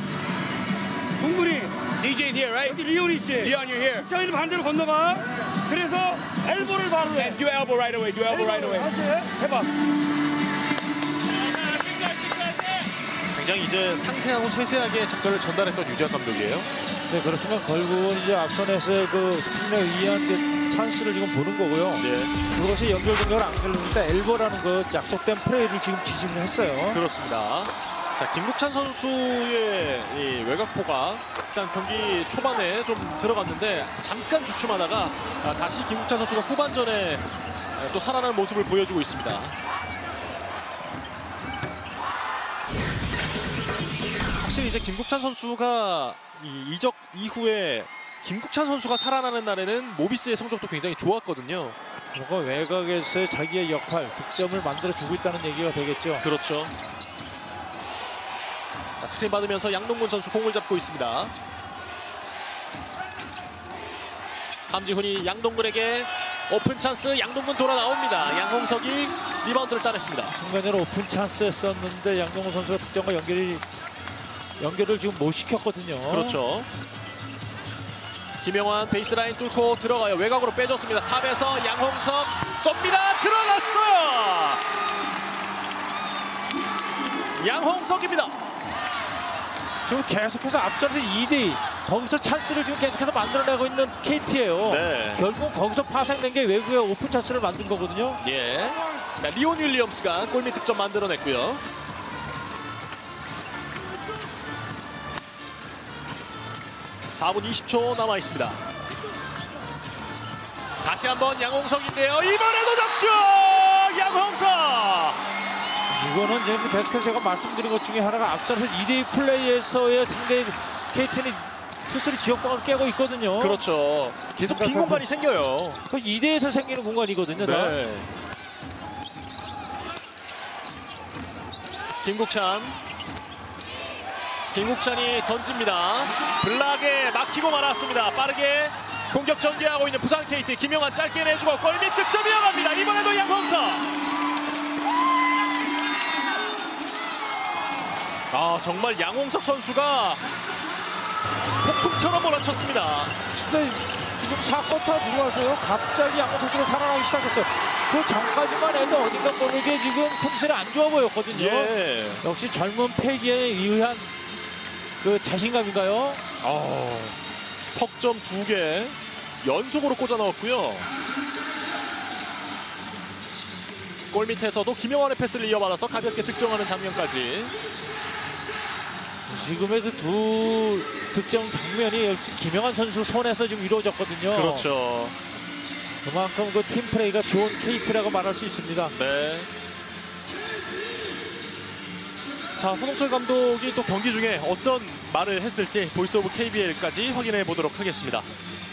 동물이 D J's here, right? 여기 리온이 있지 Leon, you're here. 자 이리 반대로 건너가 그래서 엘보를 바로 해 And do elbow right away. Do elbow right away. 알았지? 해봐 굉장히 이제 상세하고 세세하게 작전을 전달했던 유재학 감독이에요. 네, 그렇지만 결국은 이제 앞선에서의 그 스피드에 의한 그 찬스를 지금 보는 거고요. 네, 그것이 연결 공격을 안 걸리니까 엘보라는 그 약속된 플레이를 지금 지지를 했어요. 그렇습니다. 자, 김국찬 선수의 이 외곽포가 일단 경기 초반에 좀 들어갔는데 잠깐 주춤하다가 아, 다시 김국찬 선수가 후반전에 또 살아나는 모습을 보여주고 있습니다. 확실히 이제 김국찬 선수가 이 이적 이후에 김국찬 선수가 살아나는 날에는 모비스의 성적도 굉장히 좋았거든요. 뭔가 외곽에서의 자기의 역할, 득점을 만들어주고 있다는 얘기가 되겠죠. 그렇죠. 자, 스크린 받으면서 양동근 선수 공을 잡고 있습니다. 함지훈이 양동근에게 오픈 찬스. 양동근 돌아 나옵니다. 양홍석이 리바운드를 따냈습니다. 순간적으로 오픈 찬스였었는데 양동훈 선수가 득점과 연결이 연결을 지금 못 시켰거든요. 그렇죠. 김영환 베이스라인 뚫고 들어가요. 외곽으로 빼줬습니다. 탑에서 양홍석 쏩니다. 들어갔어요. 양홍석입니다. 지금 계속해서 앞전에서 이 대 이. 거기서 찬스를 지금 계속해서 만들어내고 있는 케이티예요. 네. 결국 거기서 파생된 게 외국의 오픈 찬스를 만든 거거든요. 예. 자, 리온 윌리엄스가 골밑 득점 만들어냈고요. 사 분 이십 초 남아 있습니다. 다시 한번 양홍석인데요. 이번에도 적중 양홍석. 이거는 이제 계속해서 제가 말씀드린 것 중에 하나가 앞서서 이 대 이 플레이에서의 상대 케이티는 투수리 지역방을 깨고 있거든요. 그렇죠. 계속 빈 공간이 생겨요. 그 이 대에서 생기는 공간이거든요. 다. 네. 김국찬. 김국찬이 던집니다. 블락에 막히고 말았습니다. 빠르게 공격 전개하고 있는 부산 케이티. 김영환 짧게 내주고 골밑 득점 이어갑니다. 이번에도 양홍석. 아 정말 양홍석 선수가 폭풍처럼 몰아쳤습니다. 근데 지금 사 쿼터 들어와서요. 갑자기 양홍석으로 살아나기 시작했어요. 그 전까지만 해도 어딘가 모르게 지금 컨디션이 안 좋아 보였거든요. 예. 역시 젊은 패기에 의한 그 자신감인가요? 어, 석점 두 개 연속으로 꽂아 넣었고요. 골 밑에서도 김영환의 패스를 이어받아서 가볍게 득점하는 장면까지. 지금에도 두 득점 장면이 역시 김영환 선수 손에서 지금 이루어졌거든요. 그렇죠. 그만큼 그 팀 플레이가 좋은 케이티라고 말할 수 있습니다. 네. 자, 손홍철 감독이 또 경기 중에 어떤 말을 했을지 보이스 오브 케이비엘까지 확인해 보도록 하겠습니다.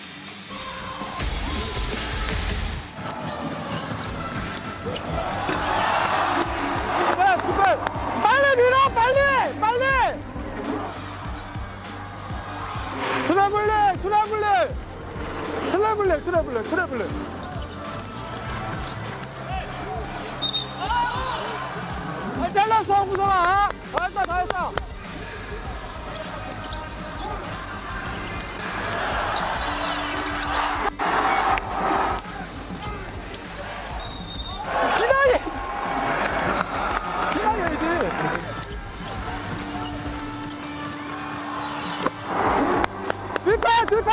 빨리 밀어 빨리 빨리 트래블렉 트래블렉 트래블렉 트래블렉 트래블렉 아 잘랐어 구성아 다 했어 다 했어 기다려 기다려야지 뒷패 뒷패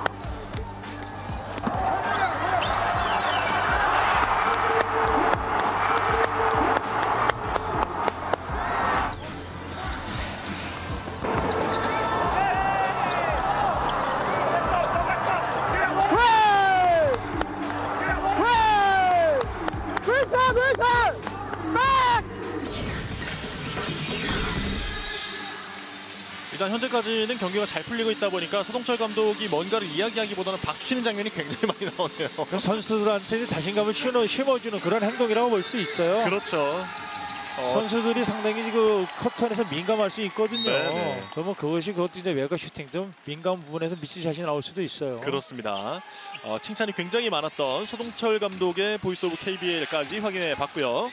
일단 현재까지는 경기가 잘 풀리고 있다 보니까 소동철 감독이 뭔가를 이야기하기보다는 박수 치는 장면이 굉장히 많이 나오네요. 그 선수들한테 자신감을 심어, 심어주는 그런 행동이라고 볼 수 있어요. 그렇죠. 어, 선수들이 상당히 그 커튼에서 민감할 수 있거든요. 네네. 그러면 그것이 그것도 이제 외곽 슈팅 좀 민감 부분에서 미친 자신이 나올 수도 있어요. 그렇습니다. 어, 칭찬이 굉장히 많았던 서동철 감독의 보이스 오브 케이비엘까지 확인해 봤고요.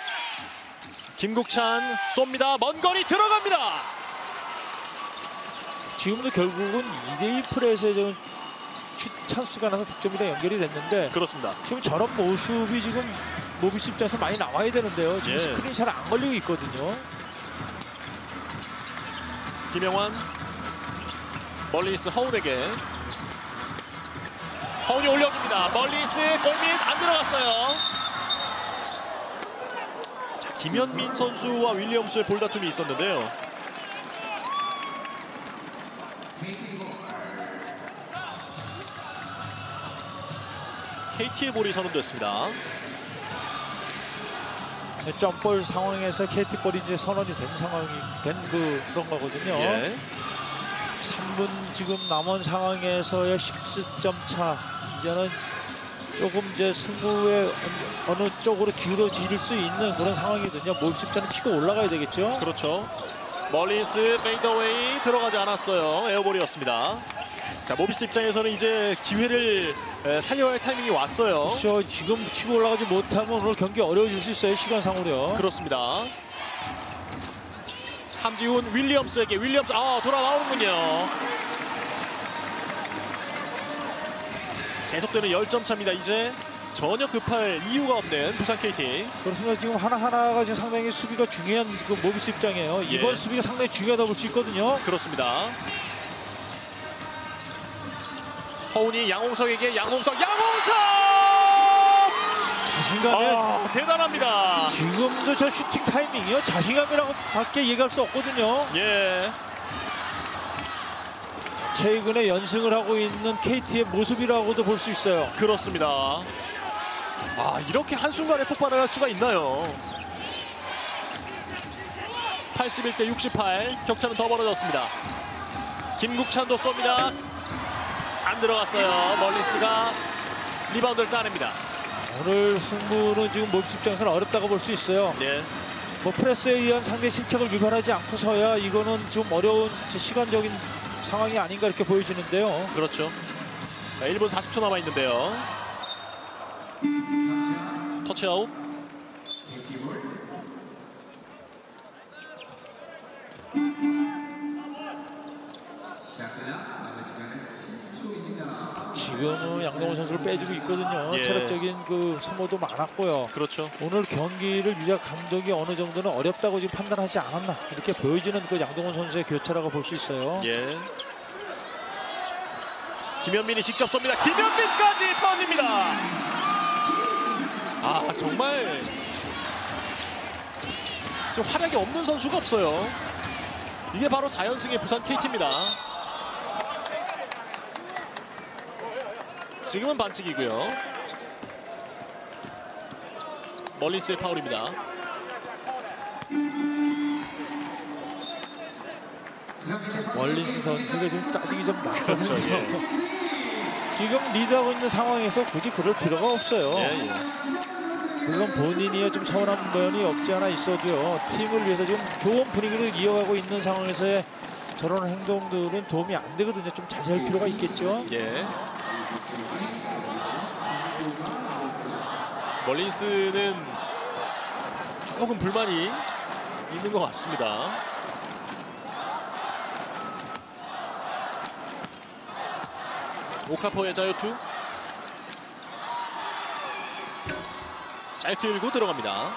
김국찬 쏩니다. 먼 거리 들어갑니다. 지금도 결국은 이 대 이 플레이에서 좀 슛 찬스가 나서 득점이 다 연결이 됐는데 그렇습니다. 지금 저런 모습이 지금 모비스 입장에서 많이 나와야 되는데요. 지금 예. 스크린 잘 안 걸리고 있거든요. 김영환 멀리스 허운에게 허운이 올려줍니다. 멀리스 골밑 안 들어갔어요. 자, 김현민 선수와 윌리엄스의 볼다툼이 있었는데요. 케이티의 볼이 선언됐습니다. 점볼 상황에서 케이티 볼이 이제 선언이 된 상황이 된 그, 그런 거거든요. 예. 삼 분 지금 남은 상황에서의 십칠 점 차. 이제는 조금 이제 승부에 어느 쪽으로 기울어질 수 있는 그런 상황이거든요. 몰십자는 치고 올라가야 되겠죠. 그렇죠. 멀리스 페이더웨이 들어가지 않았어요. 에어볼이었습니다. 자, 모비스 입장에서는 이제 기회를 살려야 할 타이밍이 왔어요. 그렇죠. 지금 치고 올라가지 못하면 오늘 경기 어려워질 수 있어요. 시간상으로요. 그렇습니다. 함지훈 윌리엄스에게 윌리엄스 아 돌아 나오는군요. 계속되는 십 점 차입니다. 이제 전혀 급할 이유가 없는 부산 케이티. 그렇습니다. 지금 하나하나가 지금 상당히 수비가 중요한 그 모비스 입장이에요. 예. 이번 수비가 상당히 중요하다고 볼 수 있거든요. 그렇습니다. 허운이 양홍석에게 양홍석 양홍석 자신감에 아, 대단합니다. 지금도 저 슈팅 타이밍이요. 자신감이라고 밖에 얘기할 수 없거든요. 예. 최근에 연승을 하고 있는 케이티의 모습이라고도 볼 수 있어요. 그렇습니다. 아, 이렇게 한순간에 폭발을 할 수가 있나요? 팔십일 대 육십팔, 격차는 더 벌어졌습니다. 김국찬도 쏩니다. 안 들어갔어요. 멀리스가 리바운드를 따냅니다. 오늘 승부는 지금 모비스 입장에서는 어렵다고 볼 수 있어요. 네. 뭐 프레스에 의한 상대 실책을 유발하지 않고서야 이거는 좀 어려운 시간적인 상황이 아닌가 이렇게 보여지는데요. 그렇죠. 자, 일 분 사십 초 남아 있는데요. 터치아웃. 지금은 양동원 선수를 빼주고 있거든요. 예. 체력적인 그 소모도 많았고요. 그렇죠. 오늘 경기를 유작 감독이 어느 정도는 어렵다고 지금 판단하지 않았나 이렇게 보여지는 그 양동원 선수의 교체라고 볼 수 있어요. 예. 김현민이 직접 쏩니다. 김현민까지 터집니다. 아, 정말 좀 활약이 없는 선수가 없어요. 이게 바로 사 연승의 부산 케이티입니다. 지금은 반칙이고요. 멀리스의 파울입니다. 멀리스 선수가 지금 짜증이 좀 나거든요. 그렇죠, 예. 지금 리드하고 있는 상황에서 굳이 그럴 필요가 없어요. 예, 예. 물론 본인이 좀 서운한 면이 없지 않아 있어도요. 팀을 위해서 지금 좋은 분위기를 이어가고 있는 상황에서의 저런 행동들은 도움이 안 되거든요. 좀 자제할 필요가 있겠죠. 예. 멀린스는 조금 불만이 있는 것 같습니다. 오카포의 자유투. 자유투 일구 들어갑니다.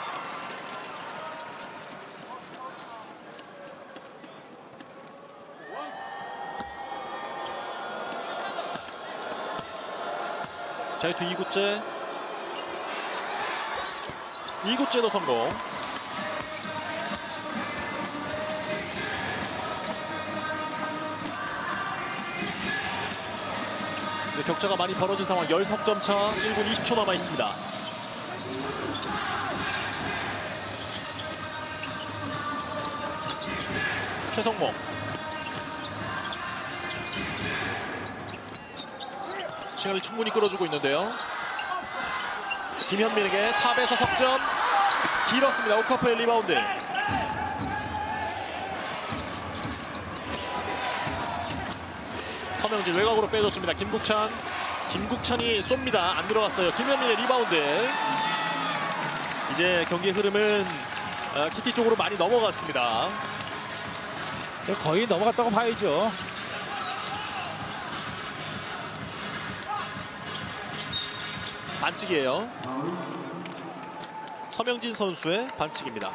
자유투 이 구째. 이 구째도 성공. 네, 격차가 많이 벌어진 상황. 십삼 점 차. 일 분 이십 초 남아 있습니다. 최성모. 시간을 충분히 끌어주고 있는데요. 김현민에게 탑에서 석점. 길었습니다. 오카포의 리바운드. 서명진 외곽으로 빼줬습니다. 김국찬. 김국찬이 쏩니다. 안 들어갔어요. 김현민의 리바운드. 이제 경기의 흐름은 키티 쪽으로 많이 넘어갔습니다. 거의 넘어갔다고 봐야죠. 반칙이에요. 서명진 선수의 반칙입니다.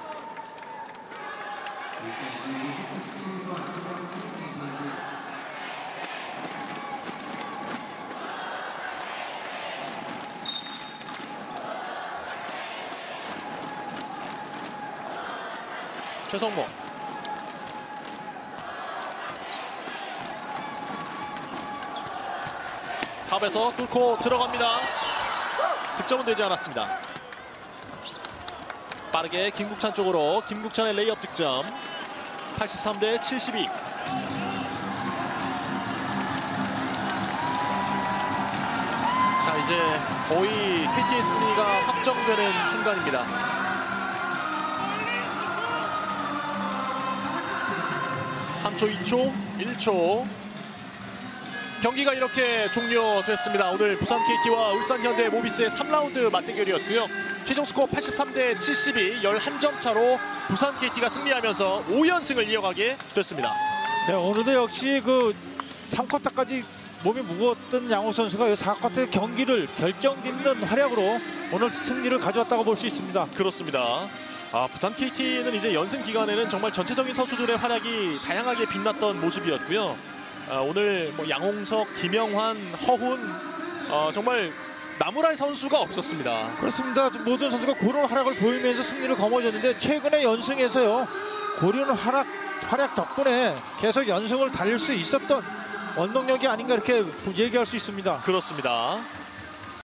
최성모. 탑에서 뚫고 들어갑니다. 득점은 되지 않았습니다. 빠르게 김국찬 쪽으로. 김국찬의 레이업 득점. 팔십삼 대 칠십이. 자, 이제 거의 케이티의 승리가 확정되는 순간입니다. 삼 초, 이 초, 일 초. 경기가 이렇게 종료됐습니다. 오늘 부산 케이티와 울산 현대 모비스의 삼 라운드 맞대결이었고요. 최종 스코어 팔십삼 대 칠십이, 십일 점 차로 부산 케이티가 승리하면서 오 연승을 이어가게 됐습니다. 네, 오늘도 역시 그 삼 쿼터까지 몸이 무거웠던 양호 선수가 사 쿼터 경기를 결정짓는 활약으로 오늘 승리를 가져왔다고 볼 수 있습니다. 그렇습니다. 아, 부산 케이티는 이제 연승 기간에는 정말 전체적인 선수들의 활약이 다양하게 빛났던 모습이었고요. 아, 오늘 뭐 양홍석, 김영환, 허훈, 어, 정말 나무랄 선수가 없었습니다. 그렇습니다. 모든 선수가 고른 활약을 보이면서 승리를 거머쥐었는데 최근의 연승에서요, 고른 활약, 활약 덕분에 계속 연승을 달릴 수 있었던 원동력이 아닌가 이렇게 얘기할 수 있습니다. 그렇습니다.